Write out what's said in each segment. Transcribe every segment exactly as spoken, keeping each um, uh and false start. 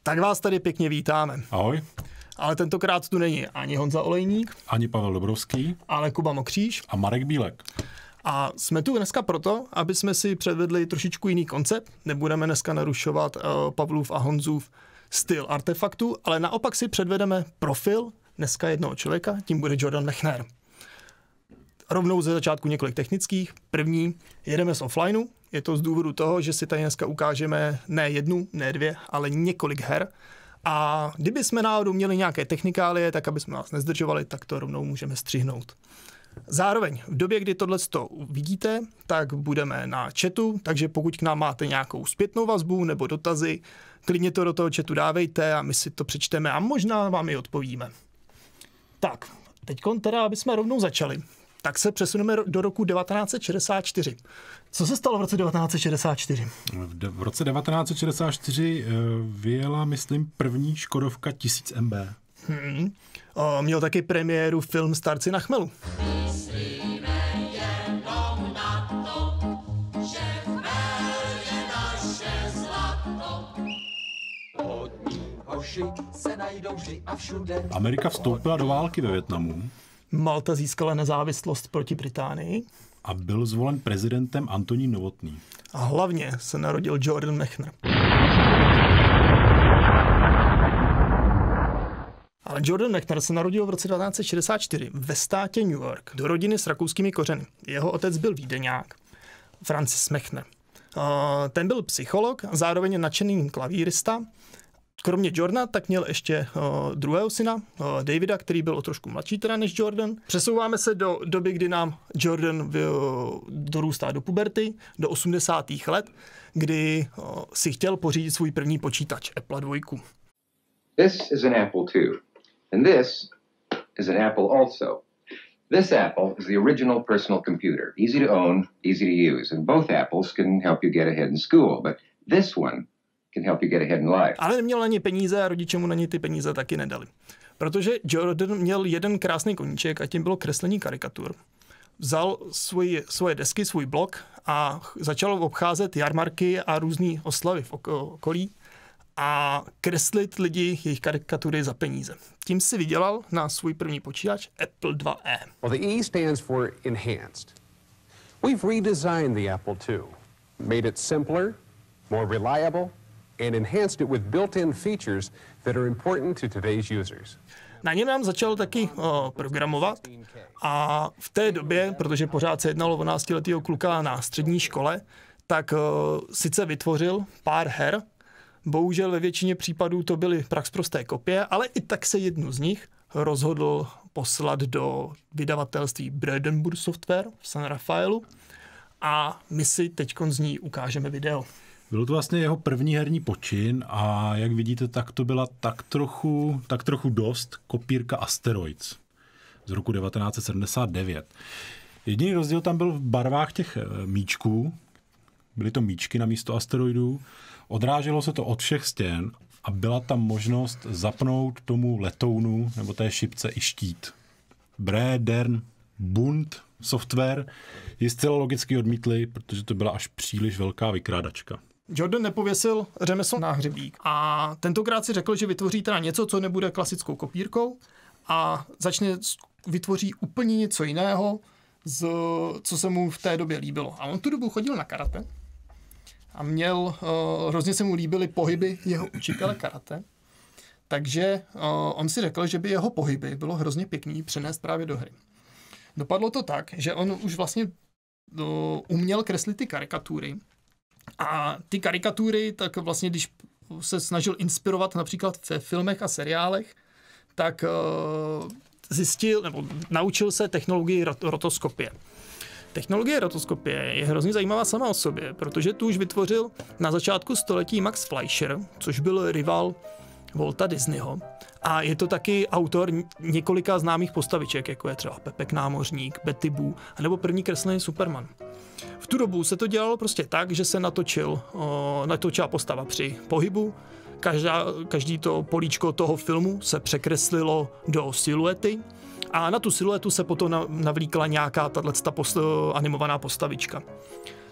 Tak vás tady pěkně vítáme. Ahoj. Ale tentokrát tu není ani Honza Olejník, ani Pavel Dobrovský, ale Kuba Mokříž a Marek Bílek. A jsme tu dneska proto, aby jsme si předvedli trošičku jiný koncept. Nebudeme dneska narušovat uh, Pavlův a Honzův styl Artefaktu, ale naopak si předvedeme profil dneska jednoho člověka, tím bude Jordan Mechner. Rovnou ze začátku několik technických. První, jedeme z offlineu. Je to z důvodu toho, že si tady dneska ukážeme ne jednu, ne dvě, ale několik her. A kdyby jsme náhodou měli nějaké technikálie, tak aby jsme vás nezdržovali, tak to rovnou můžeme střihnout. Zároveň v době, kdy tohleto vidíte, tak budeme na chatu, takže pokud k nám máte nějakou zpětnou vazbu nebo dotazy, klidně to do toho chatu dávejte a my si to přečteme a možná vám i odpovíme. Tak, teďkon teda, aby jsme rovnou začali, tak se přesuneme do roku devatenáct set šedesát čtyři. Co se stalo v roce devatenáct set šedesát čtyři? V roce devatenáct set šedesát čtyři vyjela, myslím, první Škodovka tisíc M B. Hmm. O, měl taky premiéru film Starci na chmelu. Amerika vstoupila do války ve Vietnamu. Malta získala nezávislost proti Británii. A byl zvolen prezidentem Antonín Novotný. A hlavně se narodil Jordan Mechner. Ale Jordan Mechner se narodil v roce devatenáct set šedesát čtyři ve státě New York do rodiny s rakouskými kořeny. Jeho otec byl Vídeňák, Francis Mechner. Ten byl psycholog a zároveň nadšený klavírista. Kromě Jordana tak měl ještě uh, druhého syna, uh, Davida, který byl o trošku mladší teda než Jordan. Přesouváme se do doby, kdy nám Jordan uh, dorůstá do puberty, do osmdesátých let, kdy uh, si chtěl pořídit svůj první počítač, Apple dva. This is an Apple two, and this is an Apple also. This Apple is the original personal computer, easy to own, easy to use, and both Apples can help you get ahead in school, but this one can help you get ahead in life. Ale neměl na ně peníze a rodiče mu na ně ty peníze taky nedali. Protože Jordan měl jeden krásný koníček a tím bylo kreslení karikatur. Vzal svůj, svoje desky, svůj blok a začal obcházet jarmarky a různé oslavy v okolí a kreslit lidi jejich karikatury za peníze. Tím si vydělal na svůj první počítač Apple dva E. Well, the E stands for enhanced. We've redesigned the Apple two, made it simpler, more reliable, and enhanced it with built-in features that are important to today's users. Na něm nám začal taky o, programovat a v té době, protože pořád se jednalo o náctiletýho kluka na střední škole, tak o, sice vytvořil pár her, bohužel ve většině případů to byly praxprosté kopie, ale i tak se jednu z nich rozhodl poslat do vydavatelství Brandenburg Software v San Rafaelu a my si teďkon z ní ukážeme video. Byl to vlastně jeho první herní počin a jak vidíte, tak to byla tak trochu, tak trochu dost kopírka Asteroids z roku devatenáct set sedmdesát devět. Jediný rozdíl tam byl v barvách těch míčků, byly to míčky na místo asteroidů, odráželo se to od všech stěn a byla tam možnost zapnout tomu letounu nebo té šipce i štít. Brandenburg Software ji zcela logicky odmítli, protože to byla až příliš velká vykrádačka. Jordan nepověsil řemeslo na hřebík a tentokrát si řekl, že vytvoří teda něco, co nebude klasickou kopírkou a začne vytvoří úplně něco jiného, z, co se mu v té době líbilo. A on tu dobu chodil na karate a měl, uh, hrozně se mu líbily pohyby jeho učitele karate, takže uh, on si řekl, že by jeho pohyby bylo hrozně pěkný přenést právě do hry. Dopadlo to tak, že on už vlastně uh, uměl kreslit ty karikatury a ty karikatury, tak vlastně, když se snažil inspirovat například ve filmech a seriálech, tak uh, zjistil, nebo naučil se technologii rot- rotoskopie. Technologie rotoskopie je hrozně zajímavá sama o sobě, protože tu už vytvořil na začátku století Max Fleischer, což byl rival Walta Disneyho. A je to taky autor několika známých postaviček, jako je třeba Pepek námořník, Betty Boo, nebo první kreslený Superman. V tu dobu se to dělalo prostě tak, že se natočil, o, natočila postava při pohybu, každá, každý to políčko toho filmu se překreslilo do siluety a na tu siluetu se potom navlíkla nějaká tato post, animovaná postavička.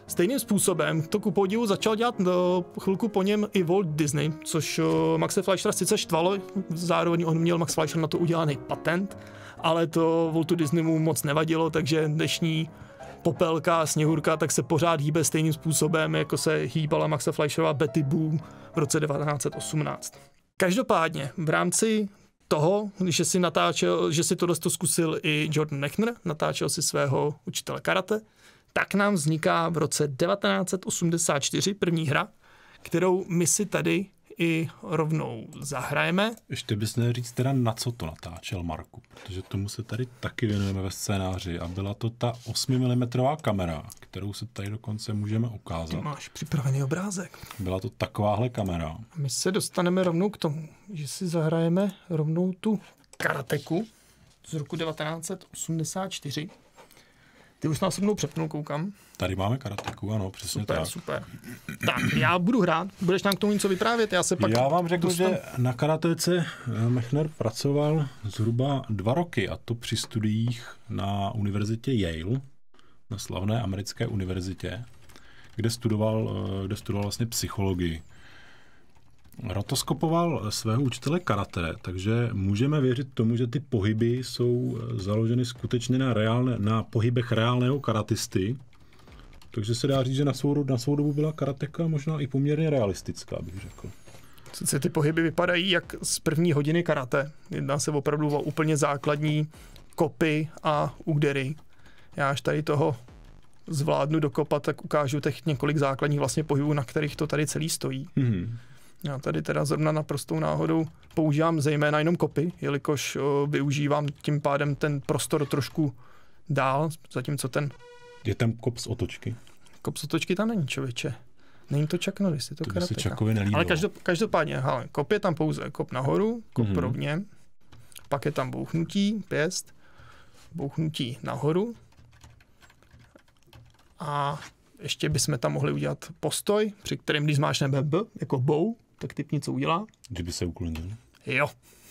Stejným způsobem to ku podivu začal dělat no, chvilku po něm i Walt Disney, což uh, Maxe Fleischera sice štvalo, zároveň on měl Max Fleischer na to udělaný patent, ale to Waltu Disneymu moc nevadilo, takže dnešní Popelka a Sněhurka tak se pořád hýbe stejným způsobem, jako se hýbala Maxe Fleischerova Betty Boo v roce devatenáct set osmnáct. Každopádně v rámci toho, když si natáčel, že si tohle zkusil i Jordan Mechner, natáčel si svého učitele karate, tak nám vzniká v roce devatenáct set osmdesát čtyři první hra, kterou my si tady i rovnou zahrajeme. Ještě bys měl říct teda, na co to natáčel, Marku, protože tomu se tady taky věnujeme ve scénáři a byla to ta osmimilimetrová kamera, kterou se tady dokonce můžeme ukázat. Ty máš připravený obrázek. Byla to takováhle kamera. My se dostaneme rovnou k tomu, že si zahrajeme rovnou tu karateku z roku devatenáct set osmdesát čtyři. Ty už nás se mnou přepnul, koukám. Tady máme karateku, ano, přesně super, tak. Super, Tak, já budu hrát. Budeš nám k tomu něco vyprávět? Já se pak Já vám řeknu, dostanu. že na karatece Mechner pracoval zhruba dva roky, a to při studiích na univerzitě Yale, na slavné americké univerzitě, kde studoval, kde studoval vlastně psychologii. Rotoskopoval svého učitele karate, takže můžeme věřit tomu, že ty pohyby jsou založeny skutečně na, reálné, na pohybech reálného karatisty. Takže se dá říct, že na svou, na svou dobu byla karateka možná i poměrně realistická, bych řekl. Sice ty pohyby vypadají jak z první hodiny karate. Jedná se opravdu o úplně základní kopy a údery. Já až tady toho zvládnu dokopat, tak ukážu těch několik základních vlastně pohybů, na kterých to tady celý stojí. Mm-hmm. Já tady teda zrovna naprostou náhodou používám zejména jenom kopy, jelikož o, využívám tím pádem ten prostor trošku dál, zatímco ten... Je tam kop z otočky? Kop z otočky tam není, člověče. Není to Chuck Norris, je to, to karateka. To by se Chuckovi nelíbilo. Ale každop, každopádně, hele, kop je tam pouze kop nahoru, kop mm-hmm. rovně, pak je tam bouchnutí, pěst, bouchnutí nahoru a ještě bychom tam mohli udělat postoj, při kterém když zmáčkneme B, jako bow, tak typ něco udělá. Že by se uklonil. Jo.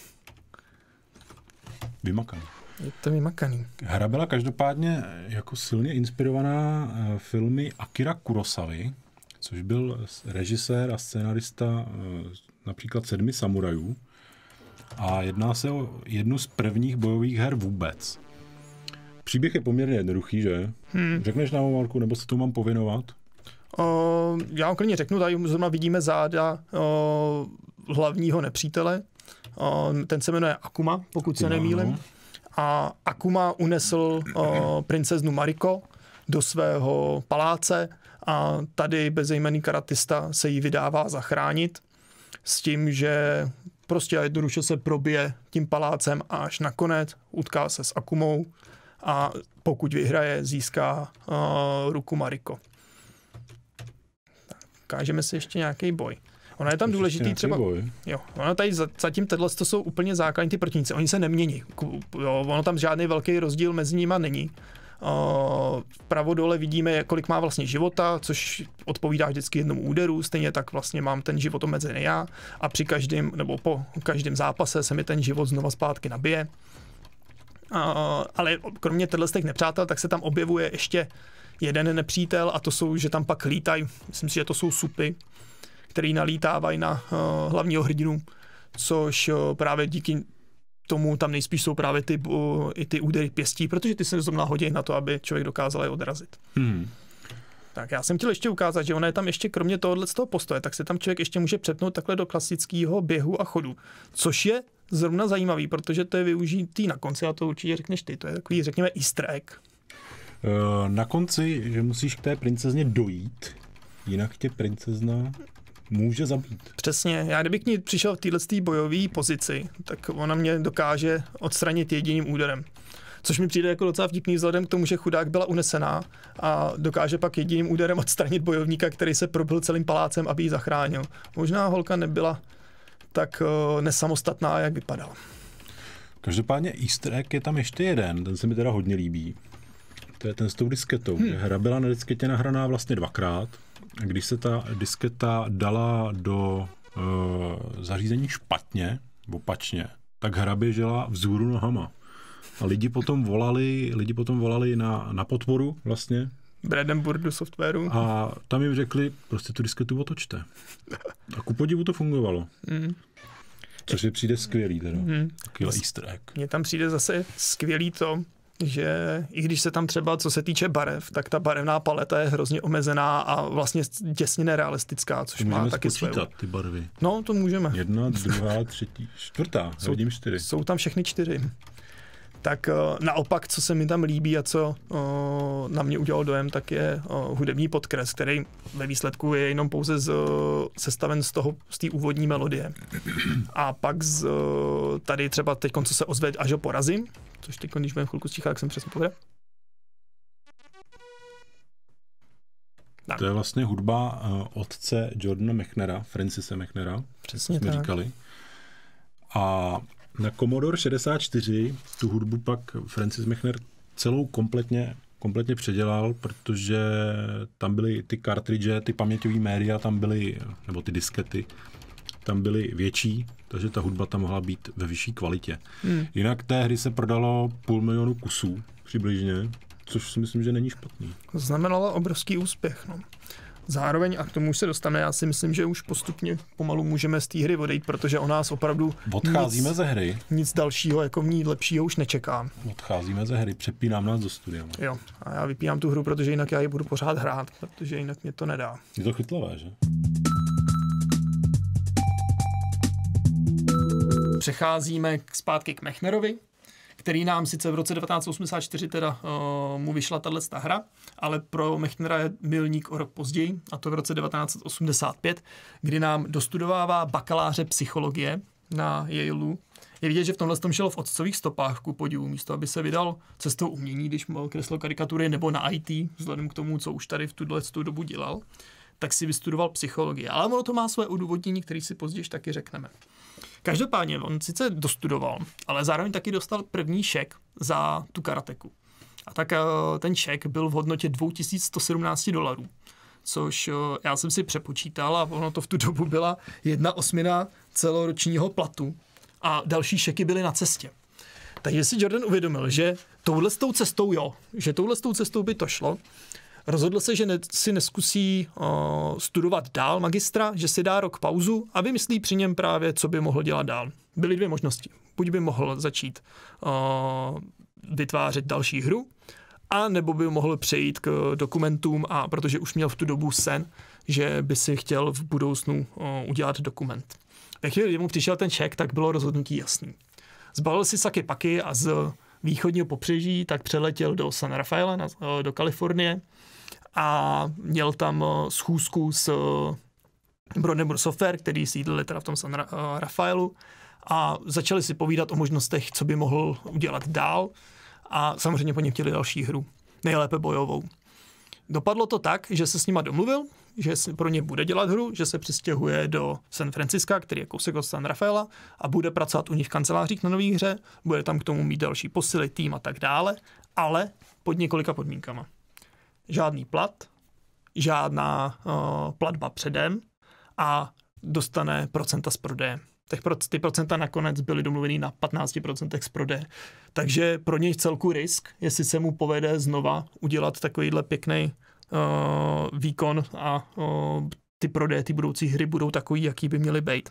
Vymakaný. Je to vymakaný. Hra byla každopádně jako silně inspirovaná filmy Akira Kurosavy, což byl režisér a scénarista například Sedmi samurajů. A jedná se o jednu z prvních bojových her vůbec. Příběh je poměrně jednoduchý, že? Hmm. Řekneš nám, Marku, nebo se to mám pověnovat? O, já vám klidně řeknu, tady zrovna vidíme záda o, hlavního nepřítele. O, ten se jmenuje Akuma, pokud Akuma, se nemýlím. No. A Akuma unesl o, princeznu Mariko do svého paláce a tady bezejmenný karatista se jí vydává zachránit s tím, že prostě a jednoduše se probije tím palácem a až nakonec utká se s Akumou a pokud vyhraje, získá uh, ruku Mariko. Tak, ukážeme si ještě nějaký boj. Ono je tam ještě důležitý třeba... Boj. Jo, ono tady zatím tohle to jsou úplně základní ty protivníci. Oni se nemění. Jo, ono tam žádný velký rozdíl mezi nimi není. Uh, vpravo dole vidíme, kolik má vlastně života, což odpovídá vždycky jednomu úderu. Stejně tak vlastně mám ten život omezený já a při každém, nebo po každém zápase se mi ten život znova zpátky nabije. Uh, ale kromě těchto těch nepřátel, tak se tam objevuje ještě jeden nepřítel a to jsou, že tam pak lítají, myslím si, že to jsou supy, který nalítávají na uh, hlavního hrdinu, což uh, právě díky tomu tam nejspíš jsou právě ty, uh, i ty údery pěstí, protože ty se zrovna hodí na to, aby člověk dokázal je odrazit. Hmm. Tak já jsem chtěl ještě ukázat, že ono je tam ještě kromě tohohle z toho postoje, tak se tam člověk ještě může přepnout takhle do klasického běhu a chodu, což je zrovna zajímavý, protože to je využitý na konci, a to určitě řekneš ty, to je takový, řekněme, easter egg. Na konci, že musíš k té princezně dojít, jinak tě princezna může zabít. Přesně, já kdybych k ní přišel v této bojové pozici, tak ona mě dokáže odstranit jediným úderem. Což mi přijde jako docela vtipný vzhledem k tomu, že chudák byla unesená a dokáže pak jediným úderem odstranit bojovníka, který se probil celým palácem, aby ji zachránil. Možná holka nebyla tak uh, nesamostatná, jak vypadala. Každopádně easter egg je tam ještě jeden, ten se mi teda hodně líbí. To je ten s tou disketou. Hmm. Hra byla na disketě nahraná vlastně dvakrát. Když se ta disketa dala do uh, zařízení špatně, opačně, tak hra běžela vzhůru nohama. A lidi potom volali, lidi potom volali na, na podporu vlastně Brandenburgu softwaru. A tam jim řekli, prostě tu disketu otočte. A ku podivu to fungovalo. Mm. Což je přijde skvělý teda. Mm. Takový easter egg. Mně tam přijde zase skvělý to, že i když se tam třeba, co se týče barev, tak ta barevná paleta je hrozně omezená a vlastně děsně nerealistická, což můžeme má taky spočítat svou. ty barvy. No, to můžeme. Jedna, druhá, třetí, čtvrtá. Jsou, vidím čtyři. Jsou tam všechny čtyři. Tak uh, naopak, co se mi tam líbí a co uh, na mě udělal dojem, tak je uh, hudební podkres, který ve výsledku je jenom pouze z, uh, sestaven z toho, z té úvodní melodie. A pak z, uh, tady třeba teď, co se ozve Až ho porazím, což teď, když budeme chvilku stíchat, jak jsem přesně povedal. To je vlastně hudba uh, otce Jordana Mechnera, Francise Mechnera, Přesně jsme tak. říkali. A na Commodore šedesát čtyři tu hudbu pak Francis Mechner celou kompletně, kompletně předělal, protože tam byly ty kartridže, ty paměťové média, tam byly, nebo ty diskety, tam byly větší, takže ta hudba tam mohla být ve vyšší kvalitě. Hmm. Jinak té hry se prodalo půl milionu kusů přibližně, což si myslím, že není špatný. Znamenalo obrovský úspěch, no. Zároveň, a k tomu už se dostane, já si myslím, že už postupně pomalu můžeme z té hry odejít, protože o nás opravdu odcházíme nic, ze hry. Nic dalšího, jako v ní lepšího už nečekám. Odcházíme ze hry, přepínám nás do studia. Jo, a já vypínám tu hru, protože jinak já ji budu pořád hrát, protože jinak mě to nedá. Je to chytlavé, že? Přecházíme k, zpátky k Mechnerovi, který nám sice v roce devatenáct set osmdesát čtyři teda uh, mu vyšla tato hra, ale pro Mechnera je milník o rok později, a to v roce devatenáct set osmdesát pět, kdy nám dostudovává bakaláře psychologie na Yaleu. Je vidět, že v tomhle tom šel v otcových stopách ku podivu, místo aby se vydal cestou umění, když kreslil karikatury, nebo na í té, vzhledem k tomu, co už tady v tuhle dobu dělal, tak si vystudoval psychologii. Ale ono to má své odůvodnění, který si později taky řekneme. Každopádně on sice dostudoval, ale zároveň taky dostal první šek za tu karateku. A tak ten šek byl v hodnotě dva tisíce sto sedmnáct dolarů, což já jsem si přepočítal a ono to v tu dobu byla jedna osmina celoročního platu a další šeky byly na cestě. Takže si Jordan uvědomil, že touhle cestou jo, že touhle cestou by to šlo. Rozhodl se, že ne, si neskusí uh, studovat dál magistra, že si dá rok pauzu a vymyslí při něm právě, co by mohl dělat dál. Byly dvě možnosti. Buď by mohl začít uh, vytvářet další hru, a nebo by mohl přejít k dokumentům, a protože už měl v tu dobu sen, že by si chtěl v budoucnu uh, udělat dokument. Ve chvíli, kdy mu přišel ten ček, tak bylo rozhodnutí jasný. Zbalil si saky paky a z východního pobřeží tak přeletěl do San Rafaela, na, uh, do Kalifornie, a měl tam schůzku s Brandenburg Software, který sídlil teda v tom San Rafaelu, a začali si povídat o možnostech, co by mohl udělat dál, a samozřejmě po něm chtěli další hru, nejlépe bojovou. Dopadlo to tak, že se s nima domluvil, že pro ně bude dělat hru, že se přistěhuje do San Francisca, který je kousek od San Rafaela, a bude pracovat u nich v kancelářích na nový hře, bude tam k tomu mít další posily, tým a tak dále, ale pod několika podmínkama. Žádný plat, žádná uh, platba předem a dostane procenta z prodeje. Těch pro, ty procenta nakonec byly domluvený na patnáct procent z prodeje. Takže pro něj celku risk, jestli se mu povede znova udělat takovýhle pěkný uh, výkon a uh, ty prodeje, ty budoucí hry budou takový, jaký by měly být.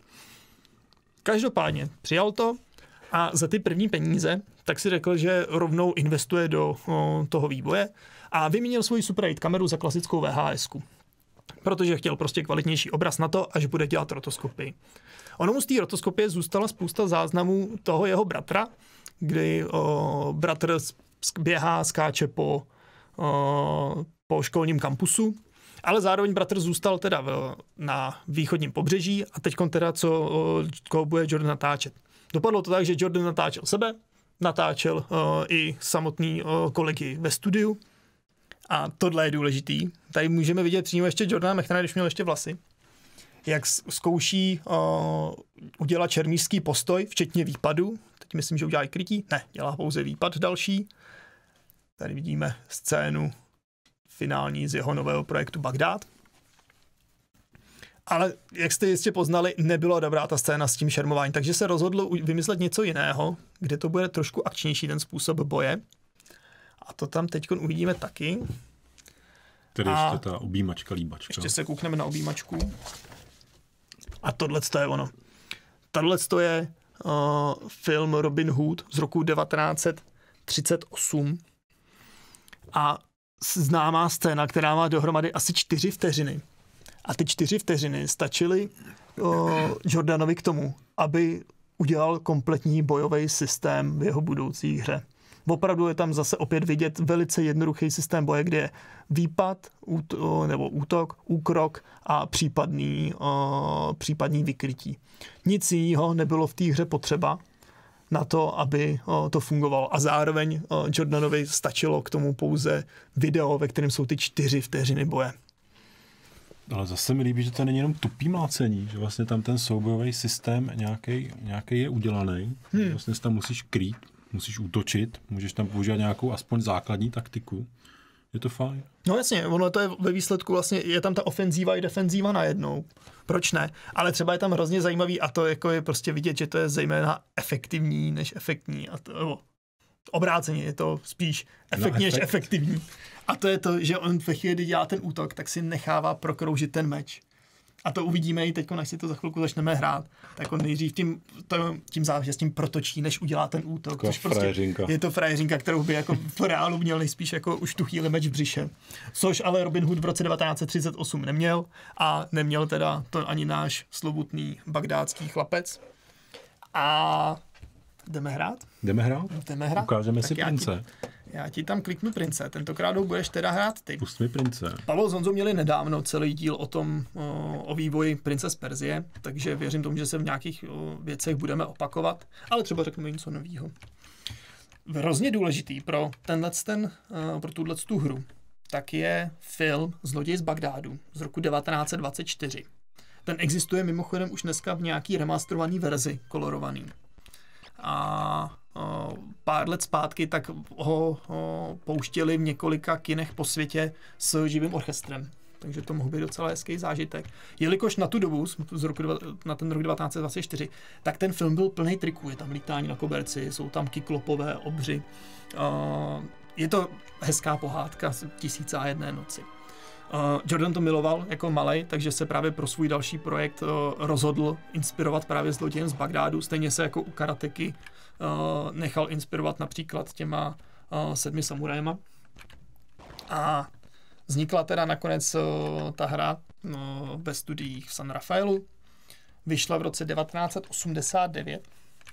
Každopádně přijal to a za ty první peníze tak si řekl, že rovnou investuje do uh, toho vývoje a vyměnil svoji Super osm kameru za klasickou V H S ku. Protože chtěl prostě kvalitnější obraz na to, až bude dělat rotoskopii. Ono mu z té rotoskopie zůstala spousta záznamů toho jeho bratra, kdy o, bratr běhá, skáče po, o, po školním kampusu, ale zároveň bratr zůstal teda v, na východním pobřeží a teď teda co o, koho bude Jordan natáčet. Dopadlo to tak, že Jordan natáčel sebe, natáčel o, i samotný o, kolegy ve studiu. A tohle je důležitý. Tady můžeme vidět přímo ještě Jordana Mechnera, když měl ještě vlasy, jak zkouší uh, udělat čermířský postoj, včetně výpadu. Teď myslím, že udělá i krytí. Ne, dělá pouze výpad další. Tady vidíme scénu finální z jeho nového projektu Bagdád. Ale jak jste jistě poznali, nebyla dobrá ta scéna s tím šermováním, takže se rozhodl vymyslet něco jiného, kde to bude trošku akčnější ten způsob boje. A to tam teď uvidíme taky. Tady a ještě ta objímačka, líbačka. Ještě se koukneme na objímačku. A tohle je ono. Tohle je uh, film Robin Hood z roku devatenáct set třicet osm a známá scéna, která má dohromady asi čtyři vteřiny. A ty čtyři vteřiny stačily uh, Jordanovi k tomu, aby udělal kompletní bojový systém v jeho budoucí hře. Opravdu je tam zase opět vidět velice jednoduchý systém boje, kde je výpad úto, nebo útok, úkrok a případný, uh, případný vykrytí. Nic jiného nebylo v té hře potřeba na to, aby uh, to fungovalo. A zároveň uh, Jordanovi stačilo k tomu pouze video, ve kterém jsou ty čtyři vteřiny boje. Ale zase mi líbí, že to není jenom tupý mlácení, že vlastně tam ten soubojový systém nějaký, nějaký je udělaný. Hmm. Vlastně si tam musíš krýt, musíš útočit, můžeš tam používat nějakou aspoň základní taktiku. Je to fajn. No jasně, ono to je ve výsledku vlastně, je tam ta ofenzíva i defenzíva najednou. Proč ne? Ale třeba je tam hrozně zajímavý a to jako je prostě vidět, že to je zejména efektivní než efektní. A to, jo, obráceně je to spíš efektní no, efekt. než efektivní. A to je to, že on ve chvíli, kdy dělá ten útok, tak si nechává prokroužit ten meč. A to uvidíme i teď, než si to za chvilku začneme hrát. Tak on nejdřív tím, tím záleží, s tím protočí, než udělá ten útok. Což prostě je to frajeřinka, kterou by jako v reálu měl nejspíš jako už tu chvíli meč v břiše. Což ale Robin Hood v roce devatenáct set třicet osm neměl a neměl teda to ani náš slovutný bagdátský chlapec. A jdeme hrát? Jdeme hrát? Jdeme hrát. Ukážeme tak si prince. Já ti tam kliknu prince, tentokrát ho budeš teda hrát ty. Pust mi prince. Pavel s Honzou měli nedávno celý díl o tom, o, o vývoji Prince z Perzie, takže věřím tomu, že se v nějakých o, věcech budeme opakovat, ale třeba řekneme něco novýho. Hrozně důležitý pro tenhle ten, pro tuhle tu hru, tak je film Zloděj z Bagdádu z roku devatenáct set dvacet čtyři. Ten existuje mimochodem už dneska v nějaký remasterovaný verzi, kolorovaný. A o, pár let zpátky tak ho, ho pouštěli v několika kinech po světě s živým orchestrem. Takže to mohl být docela hezký zážitek. Jelikož na tu dobu, z roku, na ten rok devatenáct set dvacet čtyři, tak ten film byl plný triků. Je tam lítání na koberci, jsou tam kyklopové obři. O, je to hezká pohádka Tisíce a jedné noci. Uh, Jordan to miloval jako malej, takže se právě pro svůj další projekt uh, rozhodl inspirovat právě Zlodějem z Bagdádu, stejně se jako u Karateky uh, nechal inspirovat například těma uh, sedmi samurajema. A vznikla teda nakonec uh, ta hra uh, ve studiích v San Rafaelu. Vyšla v roce devatenáct set osmdesát devět.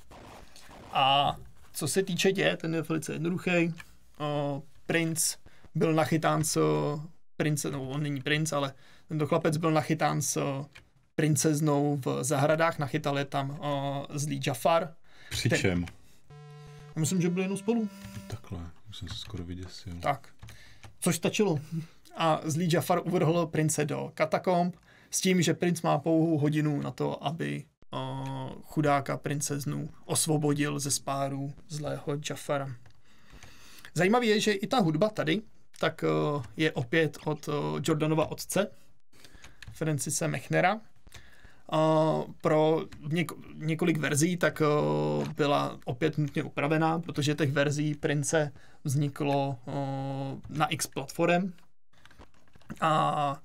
A co se týče děje, ten je velice jednoduchý. Uh, princ byl nachytán s prince, no on není princ, ale tento chlapec byl nachytán s princeznou v zahradách, nachytal je tam uh, zlý Jafar. Přičem? Myslím, že byli jenom spolu. Takhle, už jsem se skoro vyděsil. Tak, což stačilo. A zlý Jafar uvrhl prince do katakomb s tím, že princ má pouhou hodinu na to, aby uh, chudáka princeznu osvobodil ze spárů zlého Jafara. Zajímavé je, že i ta hudba tady tak uh, je opět od uh, Jordanova otce, Francise Mechnera. Uh, pro něk- několik verzí tak uh, byla opět nutně upravená, protože těch verzí Prince vzniklo uh, na X platform. A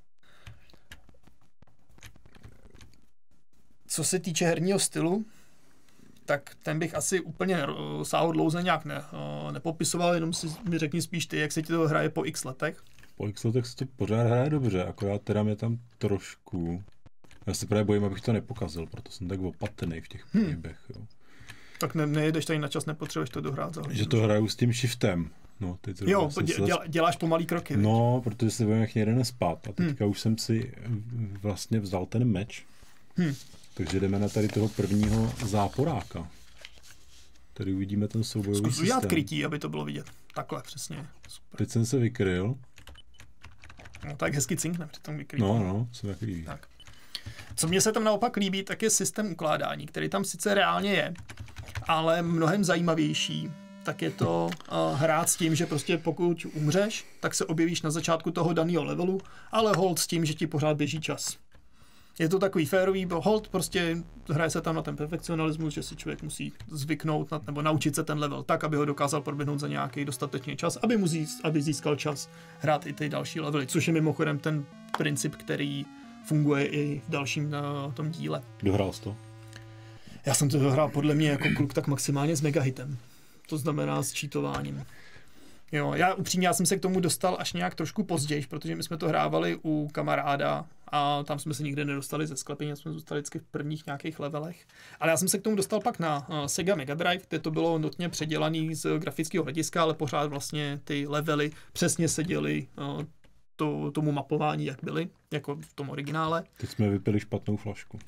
co se týče herního stylu, tak ten bych asi úplně sáhodlouze nějak ne, nepopisoval, jenom si mi řekni spíš ty, jak se ti to hraje po x letech. Po x letech se to pořád hraje dobře, akorát teda mě tam trošku... Já se právě bojím, abych to nepokazil, proto jsem tak opatrný v těch pohybech. Hmm. Tak ne, nejedeš tady na čas, nepotřebuješ to dohrát za hodinu. Že to hraju s tím shiftem. No, teď jo, dě, děla, děláš pomalý kroky. No, viď? Protože se bojím, jak někde nespát. A teďka hmm. už jsem si vlastně vzal ten meč. Hmm. Takže jdeme na tady toho prvního záporáka. Tady uvidíme ten soubojový systém. Zkus udělat krytí, aby to bylo vidět. Takhle, přesně. Super. Teď jsem se vykryl. No tak hezky cinkne při tom vykrytí. No, no, se tak líbí. Tak. Co mně se tam naopak líbí, tak je systém ukládání, který tam sice reálně je, ale mnohem zajímavější, tak je to uh, hrát s tím, že prostě pokud umřeš, tak se objevíš na začátku toho daného levelu, ale hold s tím, že ti pořád běží čas. Je to takový férový hold, prostě hraje se tam na ten perfekcionalismus, že si člověk musí zvyknout na, nebo naučit se ten level tak, aby ho dokázal proběhnout za nějaký dostatečný čas, aby, mu získ, aby získal čas hrát i ty další levely, což je mimochodem ten princip, který funguje i v dalším na tom díle. Dohrál jsi to? Já jsem to hrál podle mě jako kluk tak maximálně s megahitem. To znamená s cheatováním. Jo, já upřímně já jsem se k tomu dostal až nějak trošku později, protože my jsme to hrávali u kamaráda a tam jsme se nikdy nedostali ze sklepení, jsme zůstali vždycky v prvních nějakých levelech. Ale já jsem se k tomu dostal pak na uh, Sega Mega Drive, kde to bylo nutně předělaný z grafického hlediska, ale pořád vlastně ty levely přesně seděly uh, to, tomu mapování, jak byly, jako v tom originále. Teď jsme vypili špatnou flašku.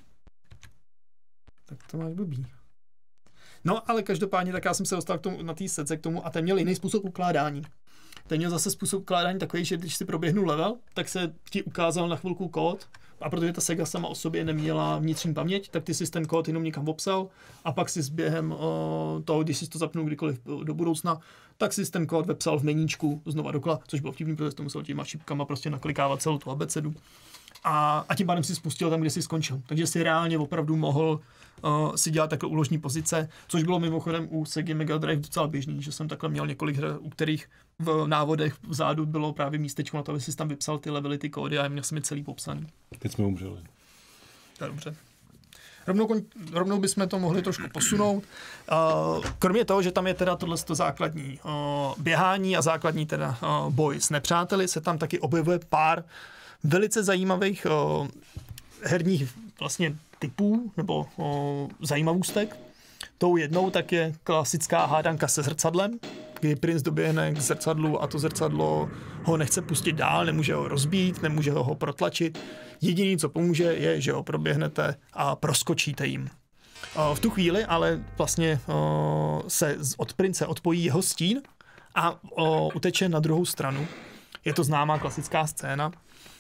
Tak to máš blbý. No, ale každopádně tak já jsem se dostal k tomu, na té sedce k tomu a ten měl jiný způsob ukládání. Ten měl zase způsob ukládání takový, že když si proběhnul level, tak se ti ukázal na chvilku kód a protože ta Sega sama o sobě neměla vnitřní paměť, tak ty si ten kód jenom někam popsal a pak si s během uh, toho, když jsi to zapnul kdykoliv do budoucna, tak si ten kód vepsal v meníčku znova dokola, což bylo vtipný, protože to musel těma šipkama prostě naklikávat celou tu abecedu. A, a tím pádem si spustil tam, kde si skončil. Takže si reálně opravdu mohl uh, si dělat takhle úložní pozice, což bylo mimochodem u Sega Mega Drive docela běžný, že jsem takhle měl několik her, u kterých v návodech vzadu bylo právě místečko na to, aby si tam vypsal ty levely, ty kódy a měl jsem je celý popsaný. Teď jsme umřeli. To je dobře. Rovnou, rovnou bychom to mohli trošku posunout. Uh, kromě toho, že tam je teda tohle základní uh, běhání a základní teda uh, boj s nepřáteli, se tam taky objevuje pár velice zajímavých uh, herních vlastně typů nebo uh, zajímavostek. Tou jednou tak je klasická hádanka se zrcadlem, kdy princ doběhne k zrcadlu a to zrcadlo ho nechce pustit dál, nemůže ho rozbít, nemůže ho protlačit. Jediný, co pomůže, je, že ho proběhnete a proskočíte jim. Uh, v tu chvíli ale vlastně uh, se od prince odpojí jeho stín a uh, uteče na druhou stranu. Je to známá klasická scéna,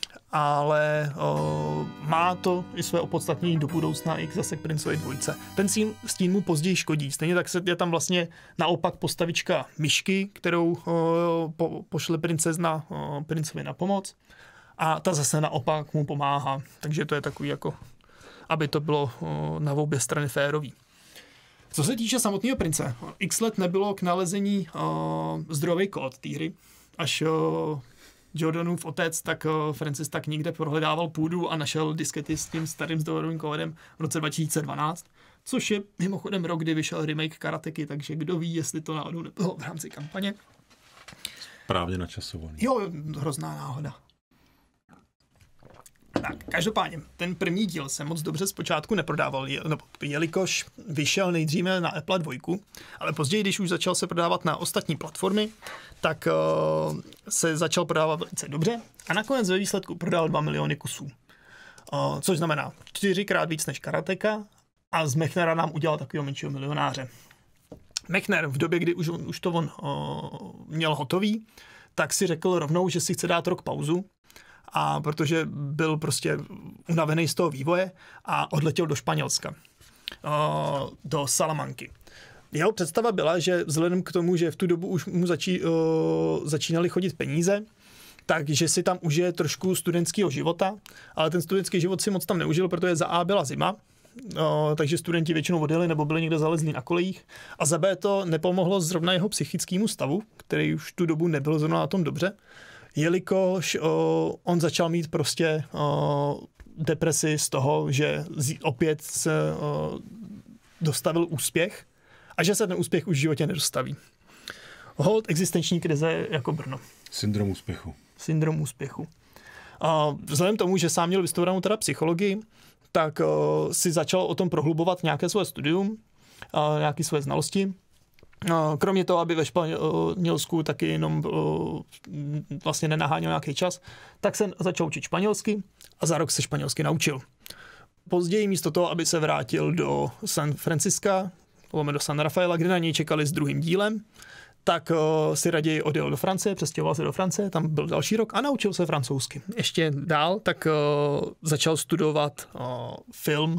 ale o, má to i své opodstatnění do budoucna i zase k Princovi dvojce. Ten stín, stín mu později škodí. Stejně tak se je tam vlastně naopak postavička myšky, kterou o, po, pošle princezna o, princovi na pomoc a ta zase naopak mu pomáhá. Takže to je takový jako, aby to bylo o, na obě strany férový. Co se týče samotného prince, x let nebylo k nalezení o, zdrojový kód té hry, až o, Jordanův otec, tak uh, Francis tak někde prohledával půdu a našel diskety s tím starým zdrojovým kódem v roce dva tisíce dvanáct, což je mimochodem rok, kdy vyšel remake Karateky, takže kdo ví, jestli to náhodou nebylo v rámci kampaně. Právě načasovaný. Jo, hrozná náhoda. Tak, každopádně, ten první díl se moc dobře zpočátku neprodával, no, jelikož vyšel nejdříve na Apple dva, ale později, když už začal se prodávat na ostatní platformy, tak uh, se začal prodávat velice dobře a nakonec ve výsledku prodal dva miliony kusů. Uh, což znamená čtyřikrát víc než Karateka a z Mechnera nám udělal takového menšího milionáře. Mechner v době, kdy už, už to on uh, měl hotový, tak si řekl rovnou, že si chce dát rok pauzu, a protože byl prostě unavený z toho vývoje a odletěl do Španělska, do Salamanky. Jeho představa byla, že vzhledem k tomu, že v tu dobu už mu začí, začínaly chodit peníze, takže si tam užije trošku studentského života, ale ten studentský život si moc tam neužil, protože za A byla zima, takže studenti většinou odjeli nebo byli někde zalezlí na kolejích a za B to nepomohlo zrovna jeho psychickému stavu, který už tu dobu nebyl zrovna na tom dobře, jelikož o, on začal mít prostě o, depresi z toho, že z, opět se o, dostavil úspěch a že se ten úspěch už v životě nedostaví. Hold existenční krize jako Brno. Syndrom úspěchu. Syndrom úspěchu. A vzhledem tomu, že sám měl vystudovanou teda psychologii, tak o, si začal o tom prohlubovat nějaké své studium, a nějaké své znalosti. Kromě toho, aby ve Španělsku taky jenom vlastně nenaháněl nějaký čas, tak se začal učit španělsky a za rok se španělsky naučil. Později místo toho, aby se vrátil do San Francisca, do San Rafaela, kde na něj čekali s druhým dílem, tak si raději odjel do Francie, přestěhoval se do Francie, tam byl další rok a naučil se francouzsky. Ještě dál, tak začal studovat film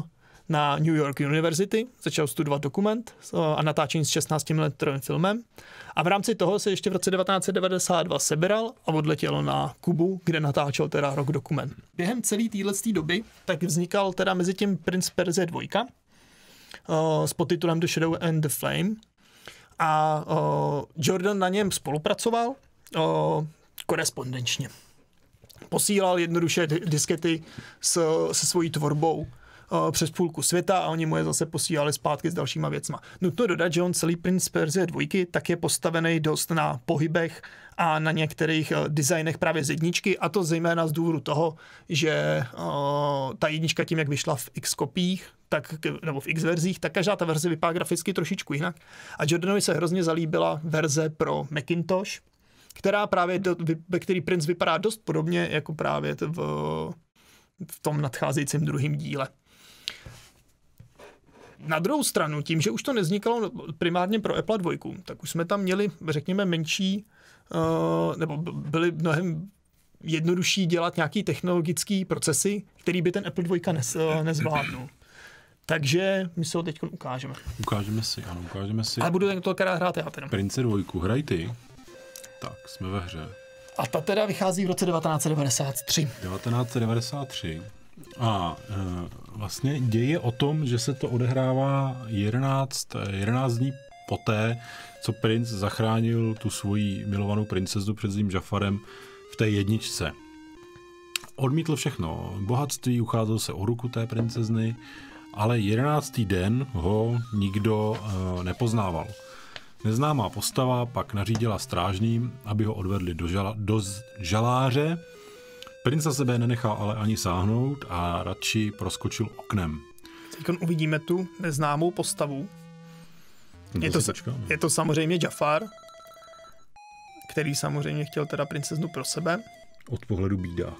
na New York University, začal studovat dokument a natáčení s šestnáctimiliometrovým filmem. A v rámci toho se ještě v roce devatenáct set devadesát dva sebral a odletěl na Kubu, kde natáčel teda rok dokument. Během celé této doby tak vznikal teda mezi tím Prince Persie dva uh, s podtitulem The Shadow and the Flame. A uh, Jordan na něm spolupracoval uh, korespondenčně. Posílal jednoduše diskety s, se svojí tvorbou uh, přes půlku světa a oni mu je zase posílali zpátky s dalšíma věcma. Nutno dodat, že on celý Prince Persie dva tak je postavený dost na pohybech a na některých uh, designech právě z jedničky, a to zejména z důvodu toho, že uh, ta jednička tím, jak vyšla v X kopiích, tak, nebo v X verzích, tak každá ta verze vypadá graficky trošičku jinak. A Jordanovi se hrozně zalíbila verze pro Macintosh, která právě, do, ve který Prince vypadá dost podobně jako právě v, v tom nadcházejícím druhém díle. Na druhou stranu, tím, že už to nevznikalo primárně pro Apple dva, tak už jsme tam měli, řekněme, menší, uh, nebo byly mnohem jednodušší dělat nějaký technologický procesy, který by ten Apple dva nez, nezvládnul. Takže my se ho teď ukážeme. Ukážeme si, ano, ukážeme si. Ale budu tentokrát hrát já teda. Prince dva, hraj ty. Tak, jsme ve hře. A ta teda vychází v roce devatenáct set devadesát tři. devatenáct set devadesát tři. A e, vlastně děje o tom, že se to odehrává jedenáct, jedenáct dní poté, co princ zachránil tu svoji milovanou princeznu před zlým Jafarem v té jedničce. Odmítl všechno bohatství, ucházel se o ruku té princezny, ale jedenáctý den ho nikdo e, nepoznával. Neznámá postava pak nařídila strážným, aby ho odvedli do, žala, do žaláře. Princ za sebe nenechal ale ani sáhnout a radši proskočil oknem. Teď uvidíme tu neznámou postavu. Je to, je to samozřejmě Jafar, který samozřejmě chtěl teda princeznu pro sebe. Od pohledu bídák.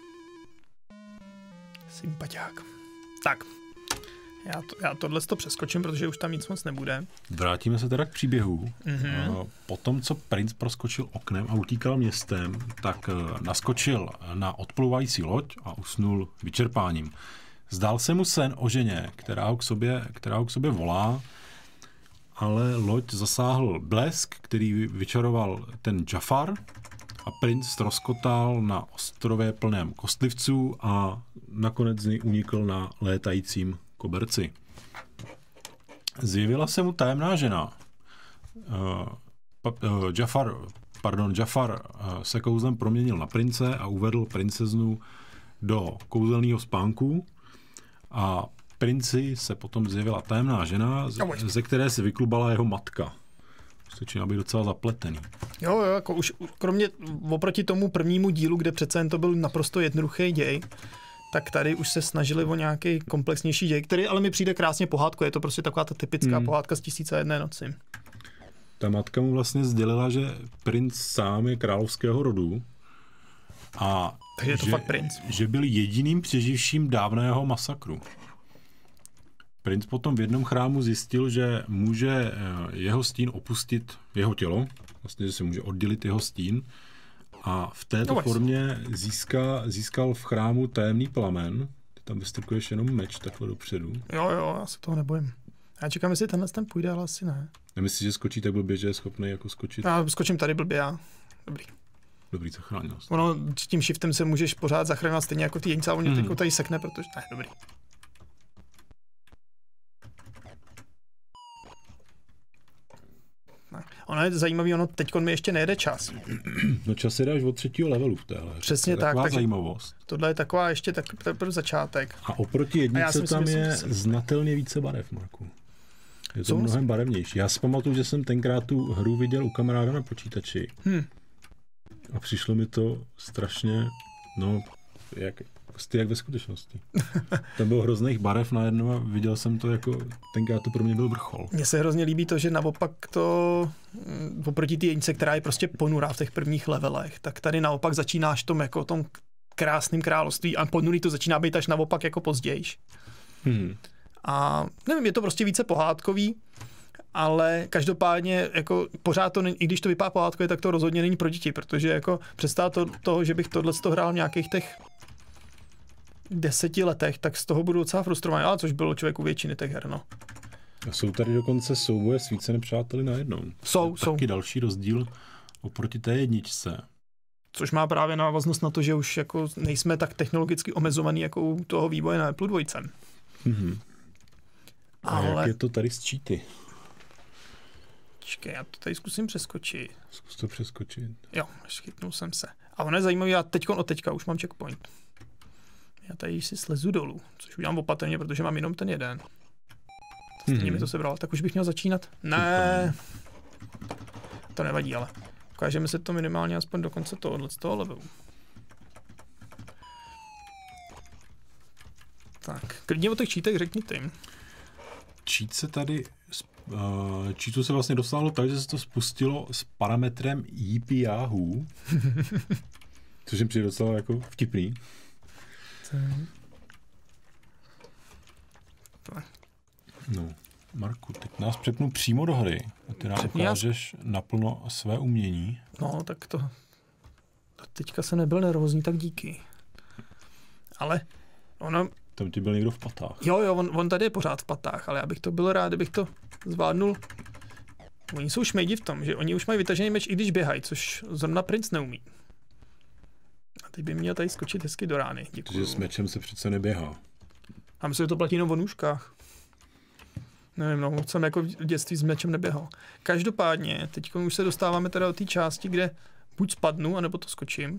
Sympatiák. Tak. Já, to, já tohle to přeskočím, protože už tam nic moc nebude. Vrátíme se teda k příběhu. Mm-hmm. Po tom, co princ proskočil oknem a utíkal městem, tak naskočil na odplouvající loď a usnul vyčerpáním. Zdál se mu sen o ženě, která ho k sobě, která ho k sobě volá, ale loď zasáhl blesk, který vyčaroval ten Jafar, a princ ztroskotal na ostrově plném kostlivců a nakonec z něj unikl na létajícím koberci. Zjevila se mu tajemná žena. Uh, pa, uh, Jafar, pardon, Jafar uh, se kouzlem proměnil na prince a uvedl princeznu do kouzelného spánku a princi se potom zjevila tajemná žena, z, ze které se vyklubala jeho matka. Začíná být docela zapletený. Jo, jo, jako už kromě oproti tomu prvnímu dílu, kde přece jen to byl naprosto jednoduchý děj, tak tady už se snažili o nějaký komplexnější děj, který ale mi přijde krásně pohádku. Je to prostě taková ta typická hmm. pohádka z Tisíce a jedné noci. Ta matka mu vlastně sdělila, že princ sám je královského rodu a takže je to že, fakt princ. Že byl jediným přeživším dávného masakru. Princ potom v jednom chrámu zjistil, že může jeho stín opustit jeho tělo, vlastně, že se může oddělit jeho stín, a v této no formě získá, získal v chrámu tajemný plamen. Ty tam vystrkuješ jenom meč takhle dopředu. Jo, jo, já se toho nebojím. Já čekám, jestli tenhle ten půjde, ale asi ne. Nemyslíš, že skočí tak blbě, že je schopný jako skočit? Já skočím tady blbě, já. Dobrý. Dobrý, zachránil. Ono tím shiftem se můžeš pořád zachránit stejně jako ty jeňce, a on mm. tady sekne, protože... Ne, dobrý. Ono je zajímavý, ono teďkon mi ještě nejede čas. No čas je dáš od třetího levelu v téhle. Přesně tak. Taková zajímavost. Tohle je taková ještě tak, tak pro začátek. A oproti jedničce tam myslím, je jsem... znatelně více barev, Marku. Je to Co mnohem musím? barevnější. Já si pamatuju, že jsem tenkrát tu hru viděl u kamaráda na počítači. Hmm. A přišlo mi to strašně, no, jak... Stý jak ve skutečnosti. Tam bylo hrozných barev najednou a viděl jsem to jako, tenkrát to pro mě byl vrchol. Mně se hrozně líbí to, že naopak to, oproti té jedničce, která je prostě ponurá v těch prvních levelech, tak tady naopak začínáš tom jako tom krásným království a ponurý to začíná být až naopak jako pozdějš. Hmm. A nevím, je to prostě více pohádkový, ale každopádně jako pořád to, i když to vypadá pohádkově, tak to rozhodně není pro děti, protože jako představ to, toho, že bych tohle hrál v nějakých těch deseti letech, tak z toho budu docela frustrovaný, ale což bylo člověku většiny těch her, no. A jsou tady dokonce souboje s více nepřáteli najednou. Jsou, jsou. Taky další rozdíl oproti té jedničce. Což má právě návaznost na to, že už jako nejsme tak technologicky omezovaný jako u toho vývoje na Apple dva. Mm-hmm. A ale... jak je to tady s cheaty? Počkej, já to tady zkusím přeskočit. Zkus to přeskočit. Jo, chytnul jsem se. A ono je zajímavé, já teďko od teďka už mám checkpoint. Já tady si slezu dolů, což udělám opatrně, protože mám jenom ten jeden. Stejně mm-hmm. mi to sebral, tak už bych měl začínat. Ne, to nevadí, ale ukážeme se to minimálně aspoň do konce tohohle z toho levelu. Tak, klidně o těch cheatech řekni ty. Cheat se tady, uh, cheatu se vlastně dosáhlo tak, že se to spustilo s parametrem Yippee Yahoo, což je přijde docela jako vtipný. Tak. No, Marku, teď nás přepnu přímo do hry a ty nám ukážeš naplno své umění. No, tak to... Teďka se nebyl nervózní, tak díky. Ale ono... Tam ti byl někdo v patách. Jo, jo, on, on tady je pořád v patách, ale já bych to byl rád, kdybych to zvládnul. Oni jsou šmejdi v tom, že oni už mají vytažený meč, i když běhají, což zrovna princ neumí. A teď by měl tady skočit hezky do rány. Děkuju. Protože s mečem se přece neběhá. A myslím, že to platí jenom o nůžkách. Nevím, no, jsem jako v dětství s mečem neběhal. Každopádně, teď už se dostáváme teda do té části, kde buď spadnu, anebo to skočím.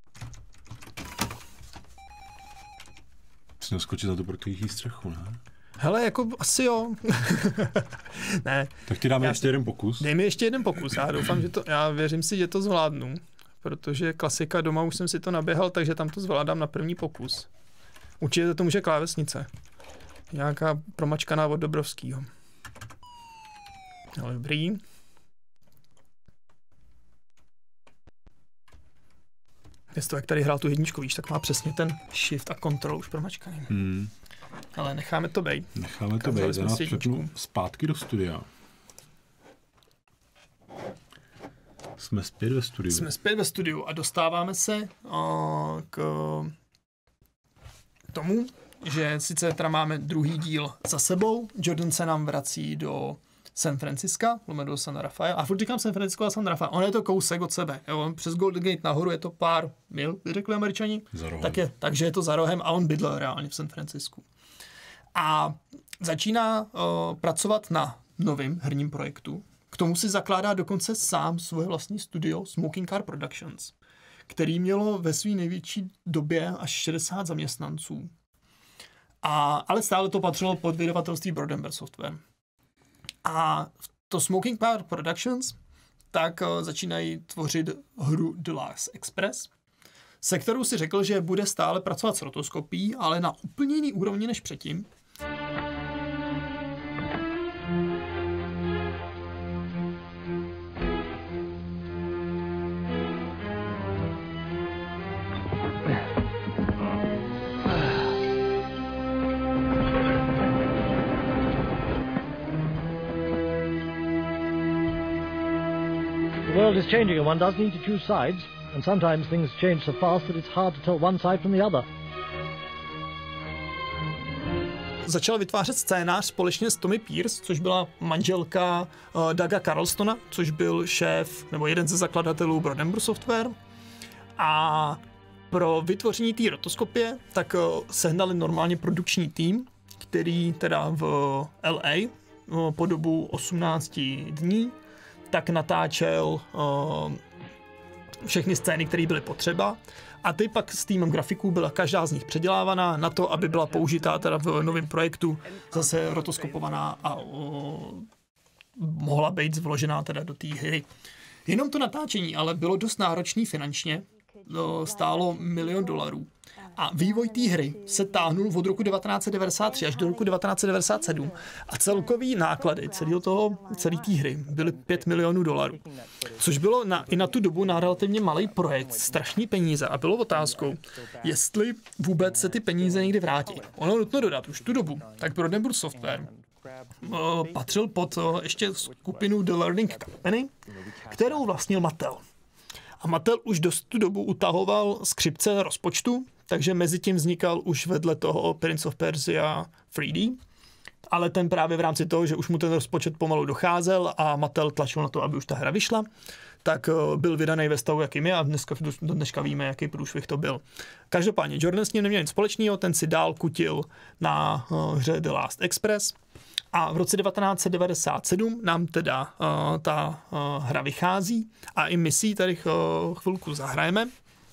Musím skočit na tu protýchý střechu, ne? Hele, jako asi jo. Ne. Tak ti dáme já, ještě jeden pokus. Dej mi ještě jeden pokus, já doufám, že to, já věřím si, že to zvládnu. Protože klasika doma už jsem si to naběhal, takže tam to zvládám na první pokus. Určitě to může klávesnice. Nějaká promačkaná od Dobrovskýho. Ale dobrý. Je to, jak tady hrál tu jedničku, víš, tak má přesně ten shift a control už promačkaný. Hmm. Ale necháme to bejt. Necháme to bejt, za nás přepnu zpátky do studia. Jsme zpět ve studiu. Jsme zpět ve studiu a dostáváme se uh, k tomu, že sice teda máme druhý díl za sebou, Jordan se nám vrací do San Francisca, lomeno do San Rafael. A furt říkám San Francisco a San Rafael. On je to kousek od sebe. Jo? Přes Golden Gate nahoru je to pár mil, by řekli Američani. Tak je, takže je to za rohem a on bydlel reálně v San Francisku. A začíná uh, pracovat na novém herním projektu. K tomu si zakládá dokonce sám svoje vlastní studio Smoking Car Productions, který mělo ve své největší době až šedesát zaměstnanců. A, ale stále to patřilo pod vydavatelství Broadember Software. A to Smoking Car Productions tak uh, začínají tvořit hru The Last Express, se kterou si řekl, že bude stále pracovat s rotoskopií, ale na úplně jiný úrovni než předtím. The world is changing and one does need to choose sides, and sometimes things change so fast that it's hard to tell one side from the other. Začal vytvářet scénář společně s Tommy Pierce, což byla manželka uh, Douga Carlstona, což byl šéf nebo jeden ze zakladatelů Broadember Software. A pro vytvoření té rotoskopie tak uh, sehnali normálně produkční tým, který teda v L A uh, po dobu osmnáct dní tak natáčel uh, všechny scény, které byly potřeba. A ty pak s týmem grafiků byla každá z nich předělávaná na to, aby byla použitá teda v novém projektu, zase rotoskopovaná a uh, mohla být vložená teda do té hry. Jenom to natáčení ale bylo dost náročný finančně, uh, stálo milion dolarů. A vývoj té hry se táhnul od roku devatenáct set devadesát tři až do roku devatenáct set devadesát sedm a celkový náklady celého toho, celé té hry byly pět milionů dolarů. Což bylo na, i na tu dobu na relativně malý projekt, strašný peníze a bylo otázkou, jestli vůbec se ty peníze někdy vrátí. Ono nutno dodat, už tu dobu, tak Broadember Software uh, patřil pod uh, ještě skupinu The Learning Company, kterou vlastnil Mattel. A Mattel už dost tu dobu utahoval z křivce rozpočtu, takže mezi tím vznikal už vedle toho Prince of Persia tři dé, ale ten právě v rámci toho, že už mu ten rozpočet pomalu docházel a Mattel tlačil na to, aby už ta hra vyšla, tak byl vydaný ve stavu, jakým je, a dneska, do dneška víme, jaký průšvih to byl. Každopádně Jordan s ním neměl nic společného, ten si dál kutil na uh, hře The Last Express a v roce devatenáct set devadesát sedm nám teda uh, ta uh, hra vychází a i my si tady uh, chvilku zahrajeme.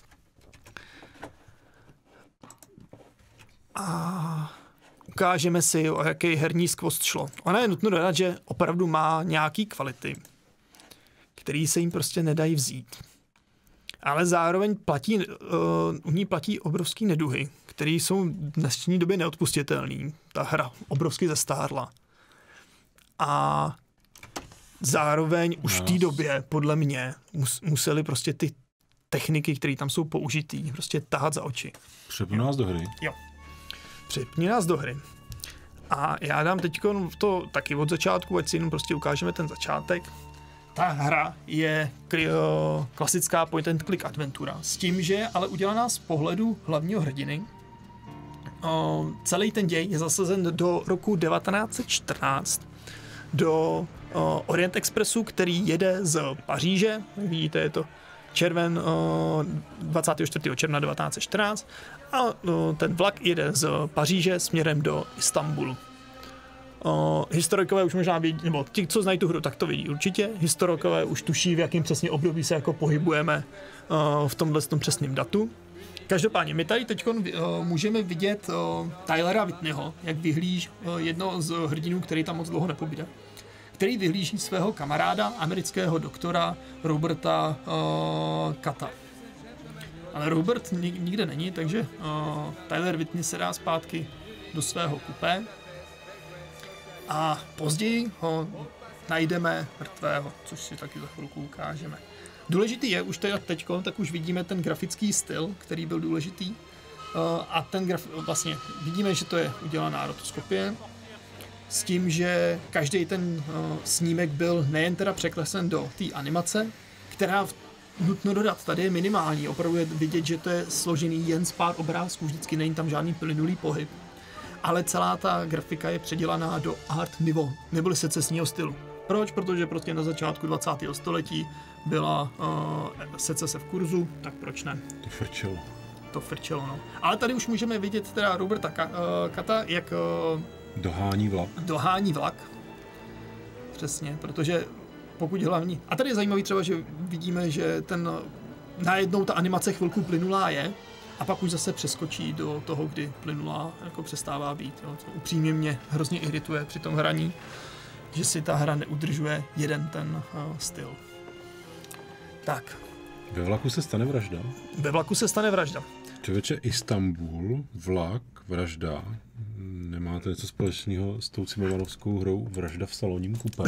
A ukážeme si, o jaký herní skvost šlo. Ona je nutno dodat, že opravdu má nějaký kvality, který se jim prostě nedají vzít. Ale zároveň platí, uh, u ní platí obrovský neduhy, které jsou v dnešní době neodpustitelné. Ta hra obrovsky zestárla. A zároveň už v té době, podle mě, mus, museli prostě ty techniky, které tam jsou použitý, prostě tahat za oči. Přepni nás do hry. Jo. Přepni nás do hry. A já dám teď to taky od začátku, ať si jenom prostě ukážeme ten začátek. Ta hra je klasická point and click adventura, s tím, že je ale udělaná z pohledu hlavního hrdiny. O, celý ten děj je zasazen do roku devatenáct set čtrnáct, do o, Orient Expressu, který jede z Paříže, vidíte, je to červen, o, dvacátého čtvrtého června devatenáct set čtrnáct, a o, ten vlak jede z Paříže směrem do Istanbulu. Uh, historikové už možná vědí, nebo ti, co znají tu hru, tak to vidí určitě. Historikové už tuší, v jakém přesně období se jako pohybujeme uh, v tomhle tom přesném datu. Každopádně, my tady teď uh, můžeme vidět uh, Tylera Whitneyho, jak vyhlíží uh, jednoho z hrdinů, který tam moc dlouho nepobyde, který vyhlíží svého kamaráda, amerického doktora Roberta uh, Kata. Ale Robert nik- nikde není, takže uh, Tyler Whitney se dá zpátky do svého kupé. A později ho najdeme mrtvého, což si taky za chvilku ukážeme. Důležitý je, už teda teďko, tak už vidíme ten grafický styl, který byl důležitý. A ten graf, vlastně vidíme, že to je udělaná rotoskopie, s tím, že každý ten snímek byl nejen teda překlesen do té animace, která nutno dodat, tady je minimální, opravdu je vidět, že to je složený jen z pár obrázků, vždycky není tam žádný plynulý pohyb. Ale celá ta grafika je předělaná do Art Nouveau, neboli secesního stylu. Proč? Protože prostě na začátku dvacátého století byla uh, secese v kurzu, tak proč ne? To frčelo. To frčelo, no. Ale tady už můžeme vidět teda Roberta Ka- uh, Kata, jak uh, dohání vlak. Dohání vlak. Přesně, protože pokud hlavní... A tady je zajímavý třeba, že vidíme, že ten najednou ta animace chvilku plynulá je, a pak už zase přeskočí do toho, kdy plynulá jako přestává být. Jo. Co upřímně mě hrozně irituje při tom hraní, že si ta hra neudržuje jeden ten uh, styl. Tak. Ve vlaku se stane vražda? Ve vlaku se stane vražda. Člověče, Istanbul, vlak, vražda. Nemáte něco společného s tou Cimrmanovskou hrou Vražda v salonním kupé?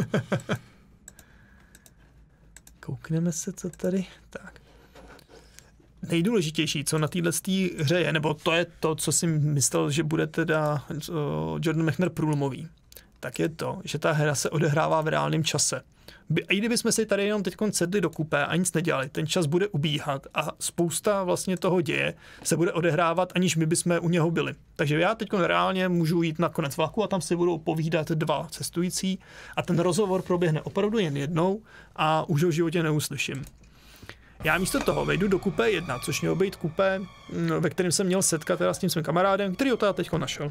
Koukneme se, co tady... Tak. Nejdůležitější, co na této hře je, nebo to je to, co si myslel, že bude teda uh, Jordan Mechner průlomový, tak je to, že ta hra se odehrává v reálném čase. By, I kdybychom si tady jenom teď sedli do kupé a nic nedělali, ten čas bude ubíhat a spousta vlastně toho děje se bude odehrávat, aniž my bychom u něho byli. Takže já teď reálně můžu jít na konec vlaku a tam si budou povídat dva cestující a ten rozhovor proběhne opravdu jen jednou a už ho v životě neuslyším. Já místo toho vejdu do kupé jedna, což mělo být kupé, ve kterém jsem měl setkat teda s tím svým kamarádem, který ho teda teďko našel.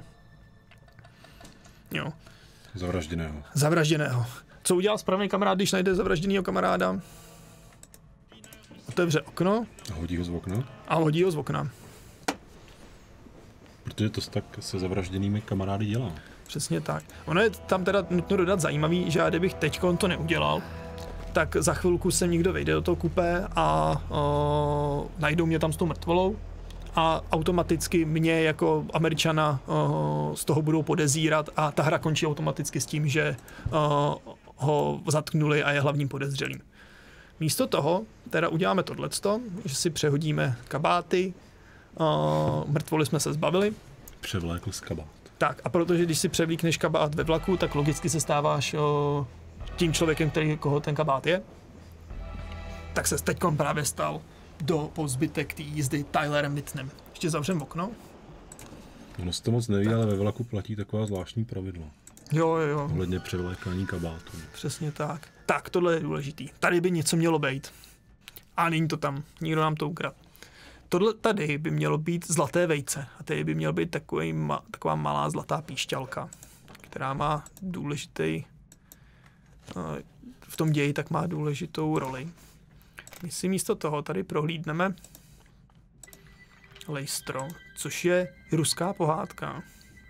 Jo. Zavražděného. Zavražděného. Co udělal správný kamarád, když najde zavražděného kamaráda? Otevře okno. A hodí ho z okna? A hodí ho z okna. Protože to tak se zavražděnými kamarády dělá. Přesně tak. Ono je tam teda nutno dodat zajímavý, že já kdybych teďko to neudělal, tak za chvilku se někdo vejde do toho kupé a o, najdou mě tam s tou mrtvolou a automaticky mě jako Američana o, z toho budou podezírat a ta hra končí automaticky s tím, že o, ho zatknuli a je hlavním podezřelým. Místo toho teda uděláme tohleto, že si přehodíme kabáty, o, mrtvoli jsme se zbavili. Převlékl z kabát. Tak a protože když si převlíkneš kabát ve vlaku, tak logicky se stáváš o, tím člověkem, který koho ten kabát je, tak se teďkom právě stal do po zbytek té jízdy Tylerem Whitnem. Ještě zavřem okno. Ono se to moc neví, tak. Ale ve vlaku platí taková zvláštní pravidla. Jo, jo, jo. Ohledně převlékání kabátu. Přesně tak. Tak, tohle je důležitý. Tady by něco mělo být. A není to tam. Nikdo nám to ukradl. Tohle tady by mělo být zlaté vejce. A tady by měl být takový, ma, taková malá zlatá píšťalka, která má důležitý v tom ději tak má důležitou roli. My si místo toho tady prohlídneme lejstro, což je ruská pohádka.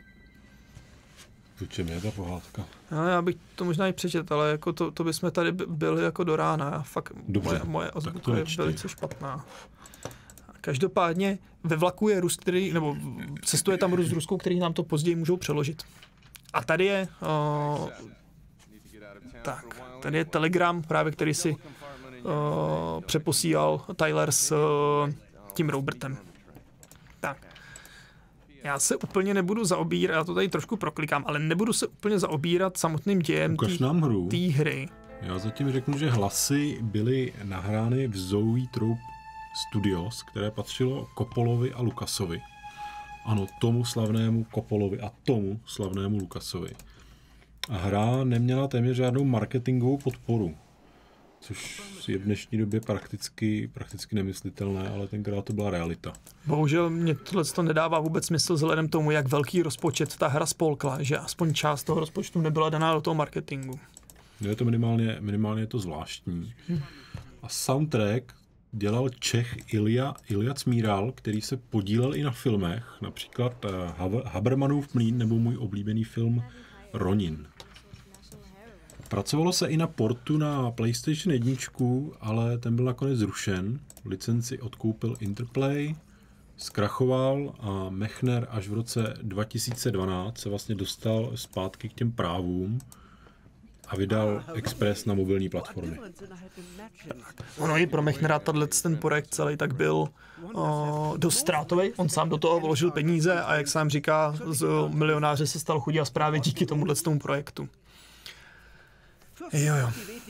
O čem je ta pohádka? No, já bych to možná i přečet, ale jako to, to bychom tady byli jako do rána. Já fakt, dobře, moje, moje azbuka je velice špatná. Každopádně ve vlaku je Rus, který, nebo cestuje tam Rus s Ruskou, který nám to později můžou přeložit. A tady je uh, tak, tady je telegram, právě který si uh, přeposílal Tyler s uh, tím Robertem. Tak. Já se úplně nebudu zaobírat, já to tady trošku proklikám, ale nebudu se úplně zaobírat samotným dějem té hry. Já zatím řeknu, že hlasy byly nahrány v Zoetrope Studios, které patřilo Coppolovi a Lucasovi. Ano, tomu slavnému Coppolovi a tomu slavnému Lucasovi. A hra neměla téměř žádnou marketingovou podporu, což je v dnešní době prakticky, prakticky nemyslitelné, ale tenkrát to byla realita. Bohužel mě tohle to nedává vůbec smysl vzhledem tomu, jak velký rozpočet ta hra spolkla, že aspoň část toho rozpočtu nebyla daná do toho marketingu. Je to minimálně, minimálně je to zvláštní. A soundtrack dělal Čech Ilja, Ilja Cmíral, který se podílel i na filmech, například Habermanův mlýn nebo můj oblíbený film Ronin. Pracovalo se i na portu na PlayStation jedna, ale ten byl nakonec zrušen. Licenci odkoupil Interplay, zkrachoval a Mechner až v roce dva tisíce dvanáct se vlastně dostal zpátky k těm právům a vydal Express na mobilní platformy. Ono i pro Mechnera ten projekt celý tak byl uh, dost ztrátový. On sám do toho vložil peníze a jak sám říká, z milionáře se stal chudý a správě díky tomuhle tomu projektu. Jo, jo.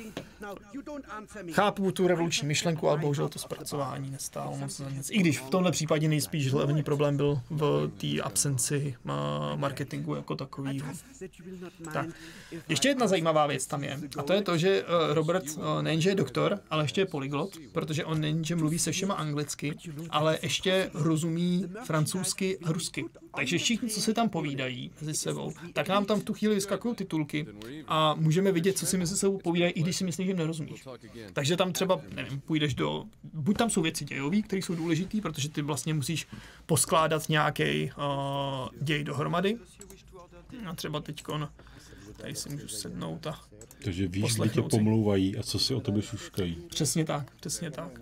Chápu tu revoluční myšlenku, ale bohužel to zpracování nestálo moc za nic. I když v tomhle případě nejspíš hlavní problém byl v té absenci marketingu jako takový. Tak. Ještě jedna zajímavá věc tam je. A to je to, že Robert nejenže je doktor, ale ještě je polyglot, protože on nejenže mluví se všema anglicky, ale ještě rozumí francouzsky a rusky. Takže všichni, co se tam povídají mezi sebou, tak nám tam v tu chvíli vyskakují titulky a můžeme vidět, co si mezi sebou povídají, i když si myslíš, že nerozumíš. Takže tam třeba, nevím, půjdeš do... Buď tam jsou věci dějový, které jsou důležitý, protože ty vlastně musíš poskládat nějaký uh, děj dohromady. A třeba teďkon tady si můžu sednout a takže víš, kdy tě pomlouvají a co si o tobě šuškají. Přesně tak, přesně tak.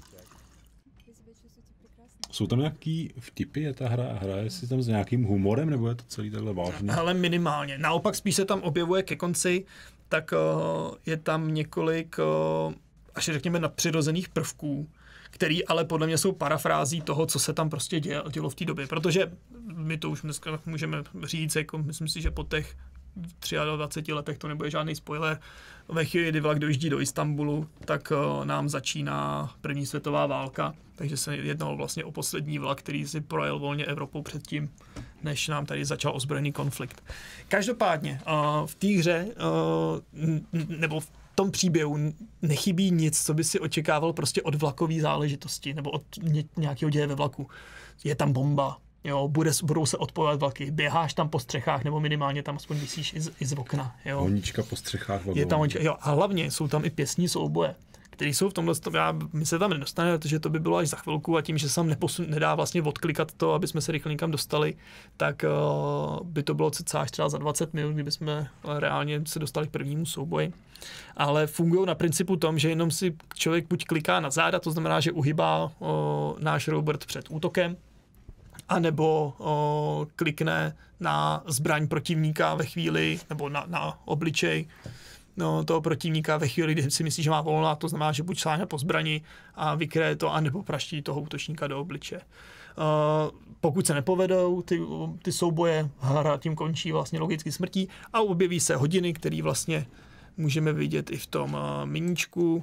Jsou tam nějaký vtipy, je ta hra, hraje si tam s nějakým humorem, nebo je to celý takhle vážný? Hele, minimálně. Naopak spíš se tam objevuje ke konci, tak uh, je tam několik, uh, až řekněme, nadpřirozených prvků, který ale podle mě jsou parafrází toho, co se tam prostě dělo, dělo v té době. Protože my to už dneska můžeme říct, jako myslím si, že po těch dvaceti třech letech to nebude žádný spoiler. Ve chvíli, kdy vlak dojíždí do Istanbulu, tak uh, nám začíná první světová válka, takže se jednalo vlastně o poslední vlak, který si projel volně Evropou předtím, než nám tady začal ozbrojený konflikt. Každopádně uh, v té hře, uh, nebo v tom příběhu nechybí nic, co by si očekával prostě od vlakové záležitosti, nebo od nějakého děje ve vlaku. Je tam bomba, jo, bude, budou se odpovědět vlaky, běháš tam po střechách, nebo minimálně tam aspoň visíš i z, i z okna. Jo. Honička po střechách vagónu. Je tam honička, jo, a hlavně jsou tam i pěstní souboje, které jsou v tomhle, já, my se tam nedostaneme, protože to by bylo až za chvilku a tím, že se tam neposun, nedá vlastně odklikat to, aby jsme se rychle někam dostali, tak uh, by to bylo cca až třeba za dvacet minut, kdyby jsme reálně se dostali k prvnímu souboji. Ale fungují na principu tom, že jenom si člověk buď kliká na záda, to znamená, že uhybá uh, náš Robert před útokem, anebo uh, klikne na zbraň protivníka ve chvíli, nebo na, na obličej no, toho protivníka ve chvíli, kdy si myslí, že má volná, to znamená, že buď šláhne po zbrani a vykryje to, anebo praští toho útočníka do obliče. Uh, pokud se nepovedou ty, ty souboje, hra tím končí vlastně logicky smrtí a objeví se hodiny, které vlastně můžeme vidět i v tom uh, miníčku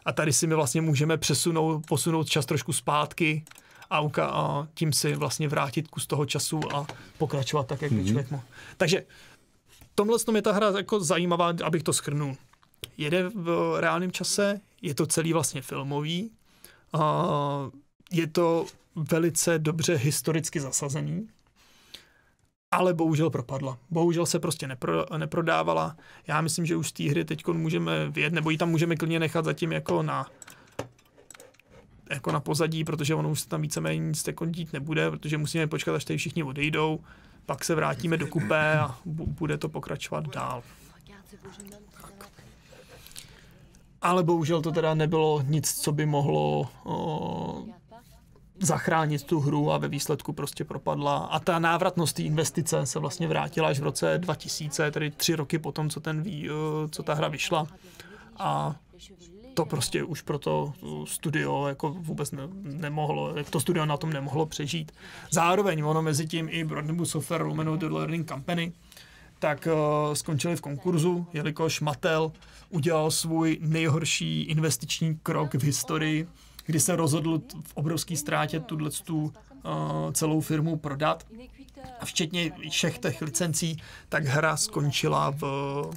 A tady si my vlastně můžeme přesunout, posunout čas trošku zpátky a, uka- a tím si vlastně vrátit kus toho času a pokračovat tak, jak by mm-hmm. člověk mohl. Takže tomhle je ta hra jako zajímavá, abych to shrnul. Jede v reálném čase, je to celý vlastně filmový, a je to velice dobře historicky zasazený, ale bohužel propadla. Bohužel se prostě nepro, neprodávala. Já myslím, že už z té hry teď můžeme vyjet, nebo ji tam můžeme klidně nechat zatím jako na jako na pozadí, protože ono už se tam víceméně nic dít nebude, protože musíme počkat, až tady všichni odejdou, pak se vrátíme do kupé a bude to pokračovat dál. Tak. Ale bohužel to teda nebylo nic, co by mohlo o, zachránit tu hru a ve výsledku prostě propadla. A ta návratnost té investice se vlastně vrátila až v roce dva tisíce, tedy tři roky potom, co, ten, co ta hra vyšla. A to prostě už pro to studio jako vůbec ne, nemohlo, to studio na tom nemohlo přežít. Zároveň ono mezi tím i Broadband Software lomeno The Learning Company tak uh, skončili v konkurzu, jelikož Mattel udělal svůj nejhorší investiční krok v historii, kdy se rozhodl v obrovský ztrátě tuto uh, celou firmu prodat. A včetně všech těch licencí, tak hra skončila v...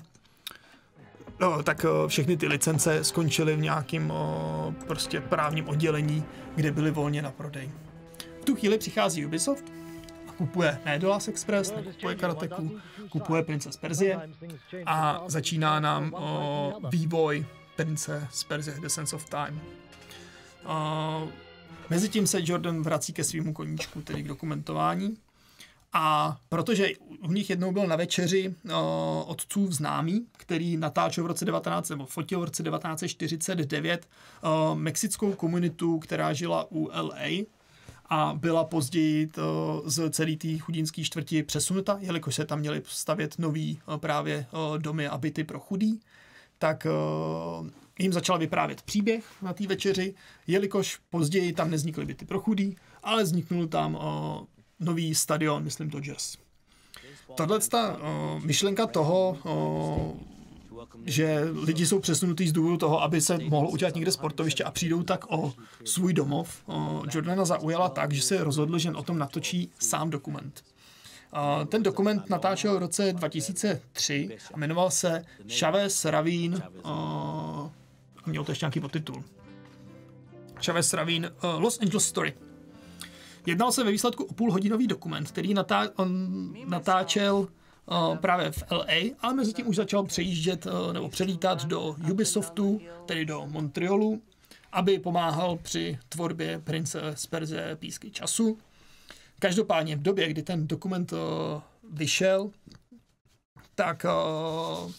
No, tak všechny ty licence skončily v nějakém uh, prostě právním oddělení, kde byly volně na prodej. V tu chvíli přichází Ubisoft a kupuje Needless Express, nekupuje Karateku, kupuje Prince z Persie a začíná nám uh, vývoj Prince z Persie, The Sands of Time. Uh, Mezitím se Jordan vrací ke svýmu koníčku, tedy k dokumentování. A protože u nich jednou byl na večeři uh, otcův známý, který natáčel v roce devatenáct nebo fotil v roce devatenáct set čtyřicet devět uh, mexickou komunitu, která žila u L A a byla později to, z celé té chudínské čtvrti přesunuta, jelikož se tam měly stavět nový uh, právě uh, domy a byty pro chudý, tak uh, jim začala vyprávět příběh na té večeři, jelikož později tam nevznikly byty pro chudý, ale vzniknul tam uh, nový stadion, myslím Dodgers. Tahle ta uh, myšlenka toho, uh, že lidi jsou přesunutí z důvodu toho, aby se mohlo udělat někde sportoviště a přijdou tak o svůj domov, uh, Jordana zaujala tak, že se rozhodl, že o tom natočí sám dokument. Uh, ten dokument natáčel v roce dva tisíce tři a jmenoval se Chavez Ravine, uh, měl to ještě nějaký podtitul. Chavez Ravine, uh, Los Angeles Story. Jednal se ve výsledku o půlhodinový dokument, který natá- on natáčel uh, právě v L A, ale mezi tím už začal přejíždět uh, nebo přelítat do Ubisoftu, tedy do Montrealu, aby pomáhal při tvorbě Prince z Persie Písky času. Každopádně v době, kdy ten dokument uh, vyšel, tak uh,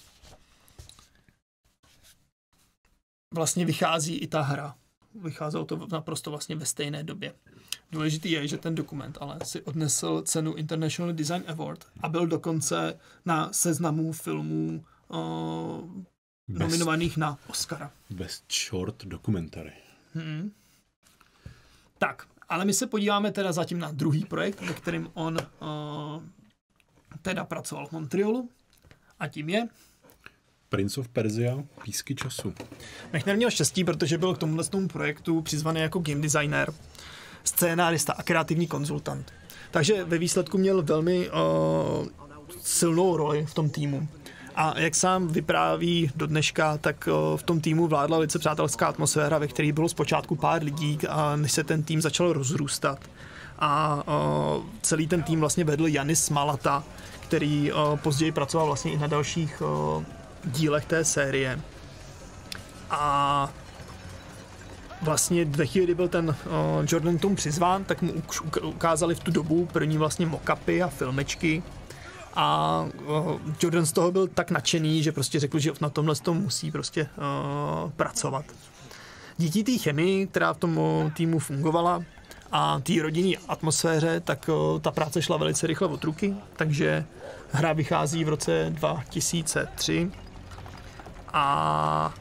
vlastně vychází i ta hra. Vycházelo to naprosto vlastně ve stejné době. Důležitý je, že ten dokument ale si odnesl cenu International Design Award a byl dokonce na seznamu filmů uh, nominovaných na Oscara. Best Short Documentary. Hmm. Tak, ale my se podíváme teda zatím na druhý projekt, ve kterým on uh, teda pracoval v Montrealu a tím je Prince of Persia, Písky času. Mechner měl štěstí, protože byl k tomuhle tomu projektu přizvaný jako game designer, scénárista a kreativní konzultant. Takže ve výsledku měl velmi uh, silnou roli v tom týmu. A jak sám vypráví do dneška, tak uh, v tom týmu vládla velice přátelská atmosféra, ve které bylo zpočátku pár lidí, a než se ten tým začal rozrůstat. A uh, celý ten tým vlastně vedl Janis Malata, který uh, později pracoval vlastně i na dalších uh, dílech té série. A vlastně ve chvíli, kdy byl ten uh, Jordan tomu přizván, tak mu ukázali v tu dobu první vlastně mock-upy a filmečky. A uh, Jordan z toho byl tak nadšený, že prostě řekl, že na tomhle tom musí prostě uh, pracovat. Díky té chemii, která v tom uh, týmu fungovala a té rodinné atmosféře, tak uh, ta práce šla velice rychle od ruky, takže hra vychází v roce dva tisíce tři a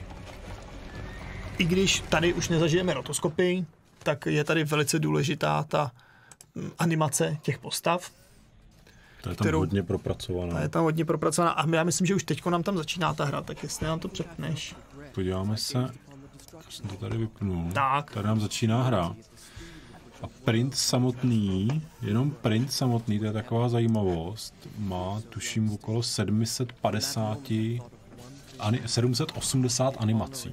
i když tady už nezažijeme rotoskopy, tak je tady velice důležitá ta animace těch postav. To je tam kterou, hodně propracovaná. To je tam hodně propracovaná a já myslím, že už teďko nám tam začíná ta hra, tak jestli nám to přepneš. Podíváme se. Já jsem to tady vypnul. Tak. Tady nám začíná hra. A print samotný, jenom print samotný, to je taková zajímavost, má tuším okolo sedm set padesát, ani, sedm set osmdesát animací.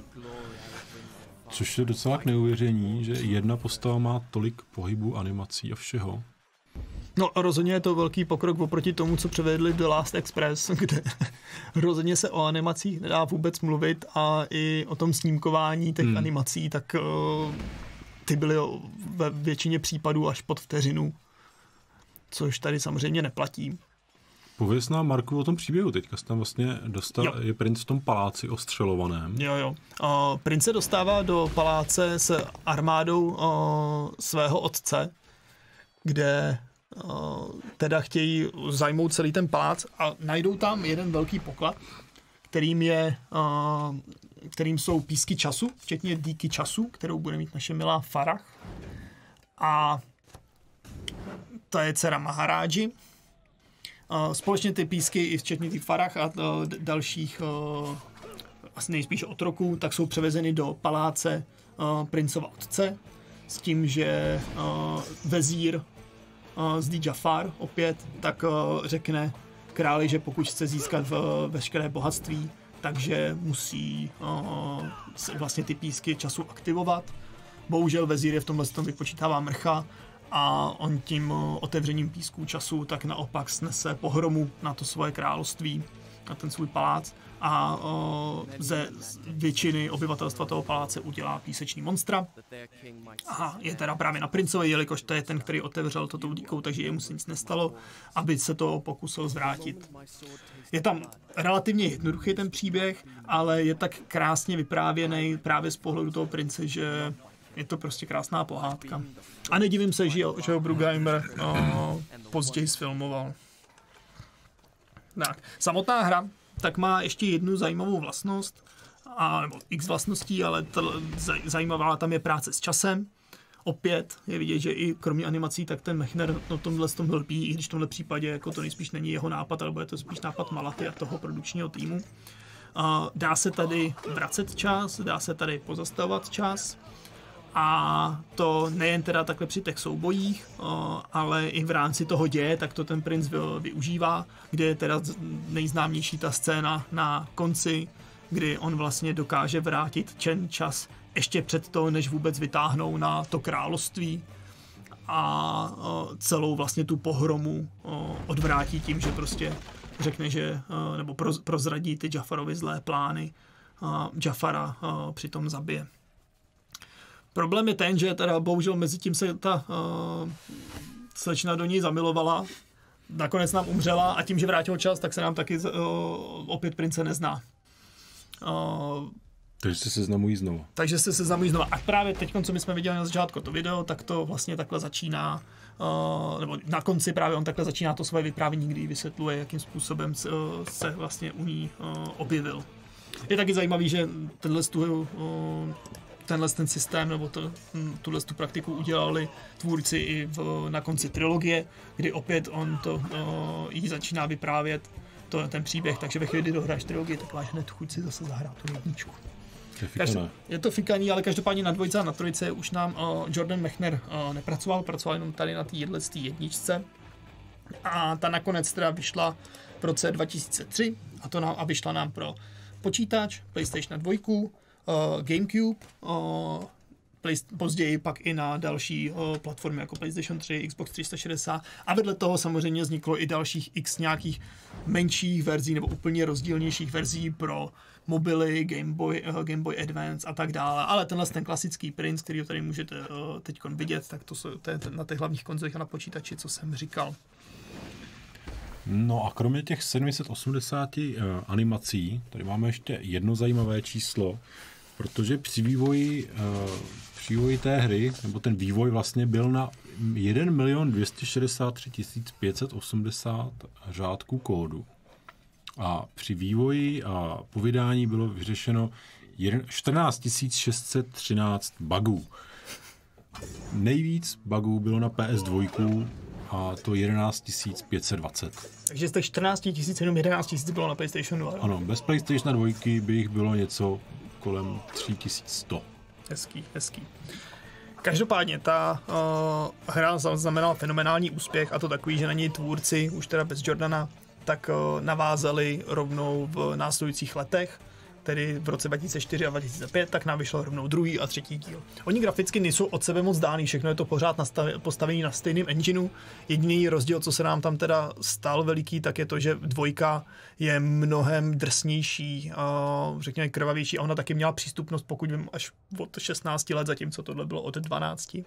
Což je docela k neuvěření, že jedna postava má tolik pohybu, animací a všeho. No rozhodně je to velký pokrok oproti tomu, co převedli The Last Express, kde rozhodně se o animacích nedá vůbec mluvit a i o tom snímkování těch hmm. animací, tak uh, ty byly ve většině případů až pod vteřinu, což tady samozřejmě neplatí. Pověz nám, Marku, o tom příběhu. Teďka se tam vlastně dostal, jo. Je princ v tom paláci ostřelovaném. Jo, jo. Uh, princ se dostává do paláce s armádou uh, svého otce, kde uh, teda chtějí zajmout celý ten palác a najdou tam jeden velký poklad, kterým je, uh, kterým jsou písky času, včetně dýky času, kterou bude mít naše milá Farah. A to je dcera Maharáži. Uh, společně ty písky, i včetně ty Farah a uh, dalších uh, asi nejspíš otroků, tak jsou převezeny do paláce uh, princova otce s tím, že uh, vezír uh, Zdí Jafar opět tak uh, řekne králi, že pokud chce získat v, veškeré bohatství, takže musí uh, vlastně ty písky času aktivovat. Bohužel vezír je v tomhle tom vypočítává mrcha a on tím uh, otevřením písků času tak naopak snese pohromu na to svoje království, na ten svůj palác a uh, ze většiny obyvatelstva toho paláce udělá písečný monstra. A je teda právě na princovi, jelikož to je ten, který otevřel to tou dýkou, takže jemu se nic nestalo, aby se to pokusil zvrátit. Je tam relativně jednoduchý ten příběh, ale je tak krásně vyprávěný právě z pohledu toho prince, že je to prostě krásná pohádka. A nedivím se, že ho Bruckheimer no, později sfilmoval. Tak, samotná hra tak má ještě jednu zajímavou vlastnost, a, nebo x vlastností, ale to, zajímavá tam je práce s časem. Opět je vidět, že i kromě animací, tak ten Mechner na tomhle s tom lpí, i když v tomhle případě jako to nejspíš není jeho nápad, ale je to spíš nápad Malaty a toho produkčního týmu. Uh, dá se tady vracet čas, dá se tady pozastavovat čas a to nejen teda takhle při těch soubojích, uh, ale i v rámci toho děje, tak to ten princ využívá, kde je teda nejznámější ta scéna na konci, kdy on vlastně dokáže vrátit ten čas ještě před to, než vůbec vytáhnou na to království a uh, celou vlastně tu pohromu uh, odvrátí tím, že prostě řekne, že, uh, nebo proz, prozradí ty Jafarovi zlé plány a Jafara uh, přitom zabije. Problém je ten, že teda bohužel mezi tím se ta uh, slečna do ní zamilovala, nakonec nám umřela a tím, že vrátil čas, tak se nám taky uh, opět prince nezná. Uh, takže se seznamují znovu. Takže se seznamují znovu. A právě teď, co my jsme viděli na začátku to video, tak to vlastně takhle začíná, uh, nebo na konci právě on takhle začíná to svoje vyprávění, kdy vysvětluje, jakým způsobem se, uh, se vlastně u ní uh, objevil. Je taky zajímavý, že tenhle tu, uh, tenhle ten systém nebo to, tuhle tu praktiku udělali tvůrci i v, na konci trilogie, kdy opět on to uh, jí začíná vyprávět to, ten příběh, takže ve chvíli, kdy dohráš trilogii, tak máš hned chuť si zase zahrát tu jedničku. Každ- je to fikaný, ale každopádně na dvojce a na trojce už nám uh, Jordan Mechner uh, nepracoval, pracoval jenom tady na té jedničce a ta nakonec teda vyšla v roce dva tisíce tři a, to nám, a vyšla nám pro počítač, PlayStation dva, uh, GameCube, uh, play, později pak i na další uh, platformy jako PlayStation tři, Xbox tři sta šedesát a vedle toho samozřejmě vzniklo i dalších x nějakých menších verzí nebo úplně rozdílnějších verzí pro mobily, Game Boy, uh, Game Boy Advance a tak dále, ale tenhle ten klasický Prince, který tady můžete uh, teď vidět, tak to, jsou, to je na těch hlavních konzolích a na počítači, co jsem říkal. No a kromě těch sedm set osmdesát uh, animací, tady máme ještě jedno zajímavé číslo, protože při vývoji, uh, při vývoji té hry, nebo ten vývoj vlastně byl na jeden milion dvě stě šedesát tři tisíc pět set osmdesát řádků kódu. A při vývoji a povídání bylo vyřešeno čtrnáct tisíc šest set třináct bugů. Nejvíc bugů bylo na P S dva a to jedenáct tisíc pět set dvacet. Takže z těch čtrnáct tisíc jenom jedenáct tisíc bylo na PlayStation dva. Ano, bez PlayStation dva by jich bylo něco kolem tři tisíce sto. hezký, hezký. Každopádně ta uh, hra znamenala fenomenální úspěch a to takový, že na něj tvůrci, už teda bez Jordana, tak uh, navázali rovnou v následujících letech, tedy v roce dva tisíce čtyři a dva tisíce pět, tak nám vyšlo rovnou druhý a třetí díl. Oni graficky nejsou od sebe moc dálný, všechno je to pořád nastav- postavený na stejném engineu. Jediný rozdíl, co se nám tam teda stal veliký, tak je to, že dvojka je mnohem drsnější, uh, řekněme krvavější a ona taky měla přístupnost, pokud vím, až od šestnácti let, zatímco tohle bylo od dvanácti.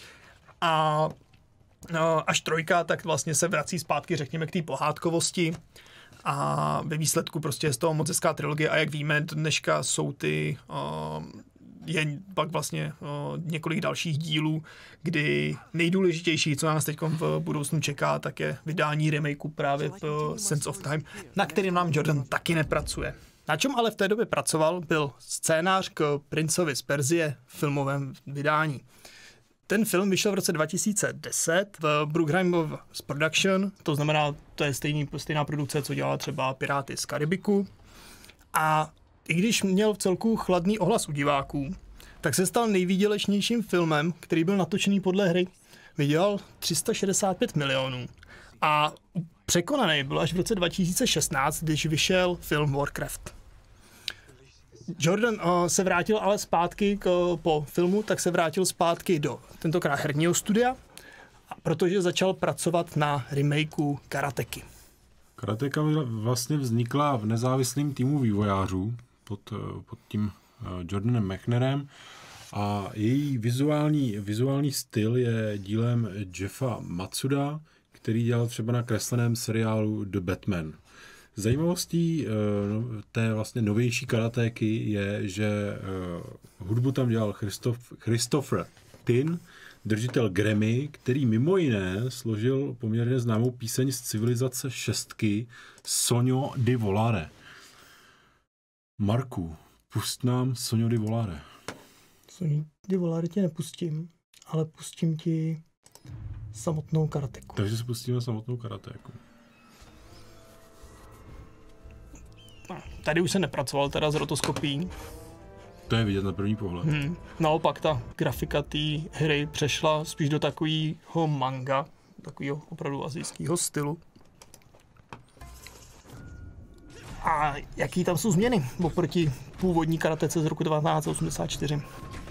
A uh, až trojka, tak vlastně se vrací zpátky, řekněme, k té pohádkovosti. A ve výsledku prostě je z toho moc hezká trilogie a jak víme, dneška jsou ty, uh, je pak vlastně uh, několik dalších dílů, kdy nejdůležitější, co nás teď v budoucnu čeká, tak je vydání remakeu právě v Sense of Time, na kterým nám Jordan taky nepracuje. Na čem ale v té době pracoval, byl scénář k Princovi z Perzie v filmovém vydání. Ten film vyšel v roce dva tisíce deset v Bruckheim's Production, to znamená, to je stejný, stejná produkce, co dělala třeba Piráty z Karibiku. A i když měl v celku chladný ohlas u diváků, tak se stal nejvýdělečnějším filmem, který byl natočený podle hry. Vydělal tři sta šedesát pět milionů. A překonaný byl až v roce dva tisíce šestnáct, když vyšel film Warcraft. Jordan uh, se vrátil ale zpátky k, po filmu, tak se vrátil zpátky do tentokrát herního studia, protože začal pracovat na remakeu Karateky. Karateka vlastně vznikla v nezávislém týmu vývojářů pod, pod tím Jordanem Mechnerem a její vizuální, vizuální styl je dílem Jeffa Matsuda, který dělal třeba na kresleném seriálu The Batman. Zajímavostí uh, té vlastně novější karatéky je, že uh, hudbu tam dělal Christoph, Christopher Tin, držitel Grammy, který mimo jiné složil poměrně známou píseň z Civilizace šestky Sogno di Volare. Marku, pust nám Sogno di Volare. Sogno di Volare tě nepustím, ale pustím ti samotnou karateku. Takže si pustíme samotnou karatéku. Tady už se nepracoval teda s rotoskopií. To je vidět na první pohled. Hmm. Naopak ta grafika té hry přešla spíš do takového manga, takového opravdu asijského stylu. A jaký tam jsou změny oproti původní karatece z roku devatenáct osmdesát čtyři?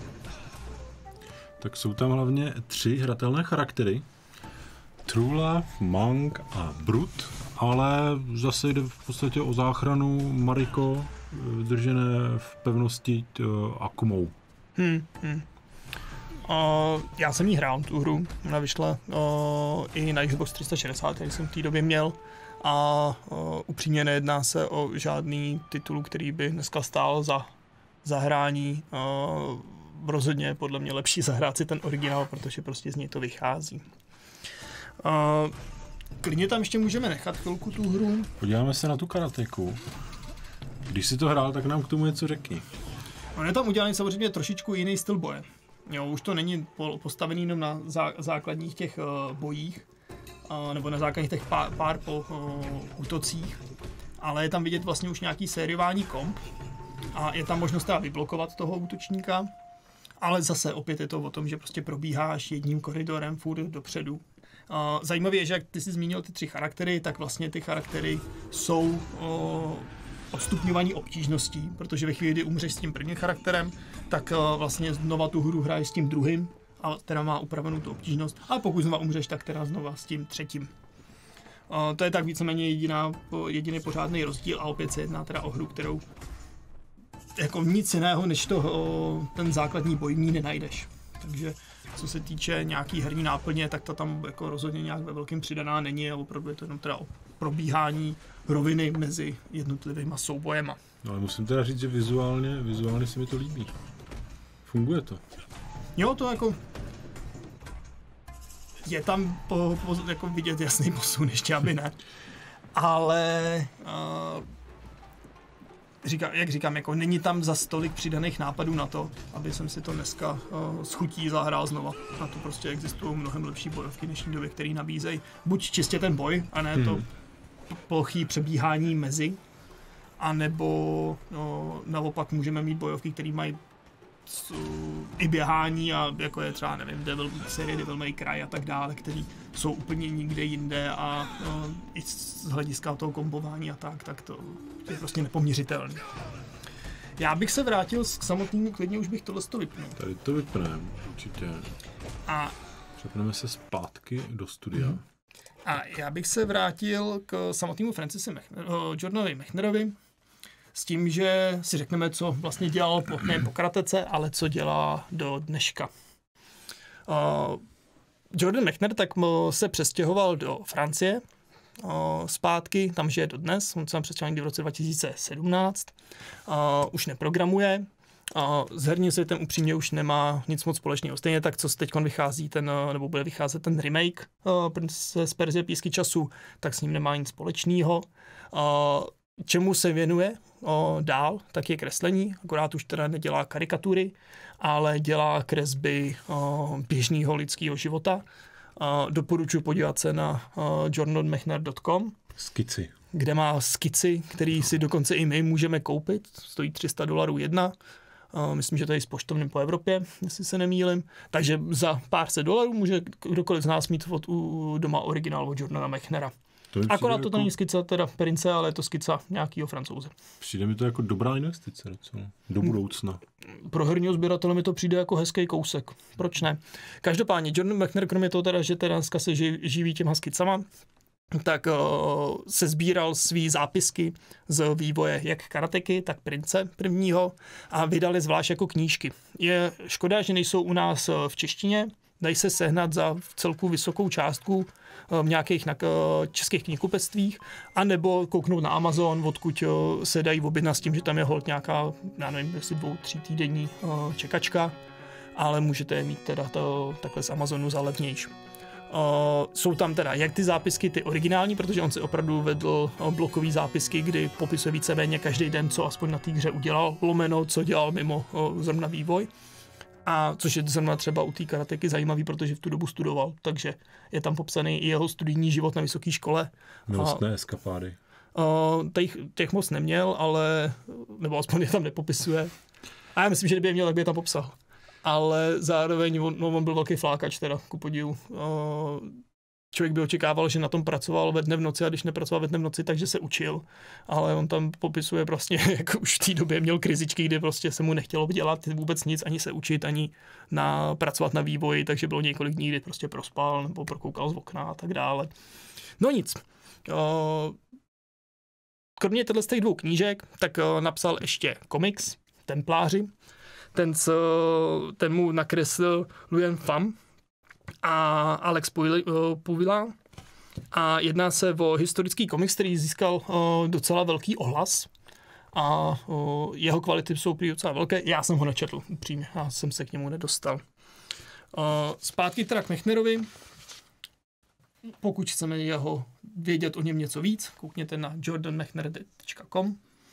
Tak jsou tam hlavně tři hratelné charaktery. True Love, Monk a Brut, ale zase jde v podstatě o záchranu Mariko držené v pevnosti Akumou. Hmm, hmm. Uh, já jsem jí hrál, tu hru. Ona vyšla uh, i na Xbox tři sta šedesát, který jsem v té době měl. A uh, upřímně nejedná se o žádný titul, který by dneska stál za zahrání. Uh, rozhodně podle mě lepší zahrát si ten originál, protože prostě z něj to vychází. Uh, klidně tam ještě můžeme nechat chvilku tu hru. Podíváme se na tu karateku. Když si to hrál, tak nám k tomu něco řekni. On je tam udělaný samozřejmě trošičku jiný styl boje. Jo, už to není postavený jenom na zá, základních těch uh, bojích, uh, nebo na základních těch pár, pár po uh, útocích, ale je tam vidět vlastně už nějaký sériování komp a je tam možnost teda vyblokovat toho útočníka, ale zase opět je to o tom, že prostě probíháš jedním koridorem furt dopředu. Uh, zajímavé je, že jak ty jsi zmínil ty tři charaktery, tak vlastně ty charaktery jsou uh, odstupňovaní obtížností, protože ve chvíli, kdy umřeš s tím prvním charakterem, tak uh, vlastně znova tu hru hraješ s tím druhým, a teda má upravenou tu obtížnost, a pokud znova umřeš, tak teda znova s tím třetím. Uh, to je tak víceméně jediná, jediný pořádný rozdíl a opět se jedná teda o hru, kterou jako nic jiného, než to, uh, ten základní boj v ní nenajdeš. Takže co se týče nějaký herní náplně, tak ta tam jako rozhodně nějak ve velkém přidaná není a opravdu je to jenom teda o probíhání roviny mezi jednotlivými soubojema. No, ale musím teda říct, že vizuálně, vizuálně se mi to líbí. Funguje to. Jo, to jako je tam po, po, jako vidět jasný posun, ještě aby ne. Ale uh, říká, jak říkám, jako není tam za stolik přidaných nápadů na to, aby jsem si to dneska uh, s chutí zahrál znova. Na to prostě existují mnohem lepší bojovky v dnešní době, které nabízejí buď čistě ten boj, a ne hmm. to plochý přebíhání mezi, anebo no, naopak můžeme mít bojovky, které mají i běhání a jako je třeba, nevím, Devil, série Devil May Cry a tak dále, který jsou úplně nikde jinde a uh, i z hlediska toho kombování a tak, tak to je prostě nepoměřitelné. Já bych se vrátil k samotnému, klidně už bych tohle to vypnul. Tady to vypneme, určitě. A přepneme se zpátky do studia. Mm. A já bych se vrátil k samotnému Francisi Mechner, Jordanovi Mechnerovi s tím, že si řekneme, co vlastně dělal po, ne po karatece, ale co dělá do dneška. Uh, Jordan Mechner tak se přestěhoval do Francie uh, zpátky, tam žije dodnes, on se tam přestěhoval někdy v roce dva tisíce sedmnáct, uh, už neprogramuje, uh, s herním světem upřímně už nemá nic moc společného. Stejně tak, co teď vychází ten, nebo bude vycházet ten remake uh, z Perzie písky času, tak s ním nemá nic společného. Uh, čemu se věnuje o, dál, tak je kreslení, akorát už teda nedělá karikatury, ale dělá kresby o, běžného lidského života. O, doporučuji podívat se na jordan mechner tečka com, skici, kde má skici, který si dokonce i my můžeme koupit, stojí tři sta dolarů jedna. O, myslím, že to je s poštovním po Evropě, jestli se nemýlim. Takže za pár set dolarů může kdokoliv z nás mít od, u, doma originál od Jordana Mechnera. To akorát to jako... není skica teda Prince, ale je to skica nějakého Francouze. Přijde mi to jako dobrá investice docela, do budoucna. Pro herního sběratele mi to přijde jako hezký kousek. Proč ne? Každopádně Jordan Mechner, kromě toho teda, že teda dneska se živí těma skicama, tak uh, se sbíral svý zápisky z vývoje jak karateky, tak Prince prvního a vydali zvlášť jako knížky. Je škoda, že nejsou u nás v češtině, dají se sehnat za celku vysokou částku v nějakých na českých knihkupectvích, anebo kouknout na Amazon, odkud se dají objednat s tím, že tam je holt nějaká, já nevím, jestli dvou, tří týdenní čekačka, ale můžete je mít teda to, takhle z Amazonu za levnější. Jsou tam teda jak ty zápisky, ty originální, protože on si opravdu vedl blokový zápisky, kdy popisuje víceméně každý den, co aspoň na té hře udělal, lomeno, co dělal mimo zrovna vývoj. A což je zrovna třeba u té karateky zajímavý, protože v tu dobu studoval, takže je tam popsaný i jeho studijní život na vysoké škole. Milostné eskapády. Uh, těch, těch moc neměl, ale, nebo aspoň je tam nepopisuje. A já myslím, že kdyby je měl, tak by je tam popsal. Ale zároveň on, no, on byl velký flákač teda, ku podivu. Uh, člověk by očekával, že na tom pracoval ve dne v noci a když nepracoval ve dne v noci, takže se učil. Ale on tam popisuje prostě, jak už v té době měl krizičky, kdy prostě se mu nechtělo dělat vůbec nic, ani se učit, ani na, pracovat na vývoji, takže bylo několik dní, kdy prostě prospal nebo prokoukal z okna a tak dále. No nic. Uh, kromě těchto z těch dvou knížek, tak uh, napsal ještě komiks Templáři. Ten, co, ten mu nakreslil Luyen Pham a Alex Puvilla. A jedná se o historický komiks, který získal uh, docela velký ohlas. A uh, jeho kvality jsou prý docela velké. Já jsem ho nečetl, upřímně. Já jsem se k němu nedostal. Uh, zpátky teda k Mechnerovi. Pokud chceme jeho vědět o něm něco víc, koukněte na jordan mechner tečka com.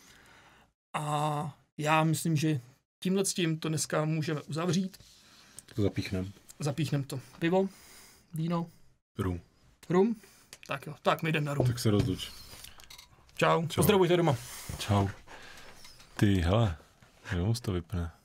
A já myslím, že tímhle s tím to dneska můžeme uzavřít. Zapíchnem. Zapíchnem to pivo, víno. Rum. Rum? Tak jo, tak my jdem na rum. Tak se rozluč. Čau, Čau. Pozdravujte doma. Čau. Ty, hele, jo, to vypne.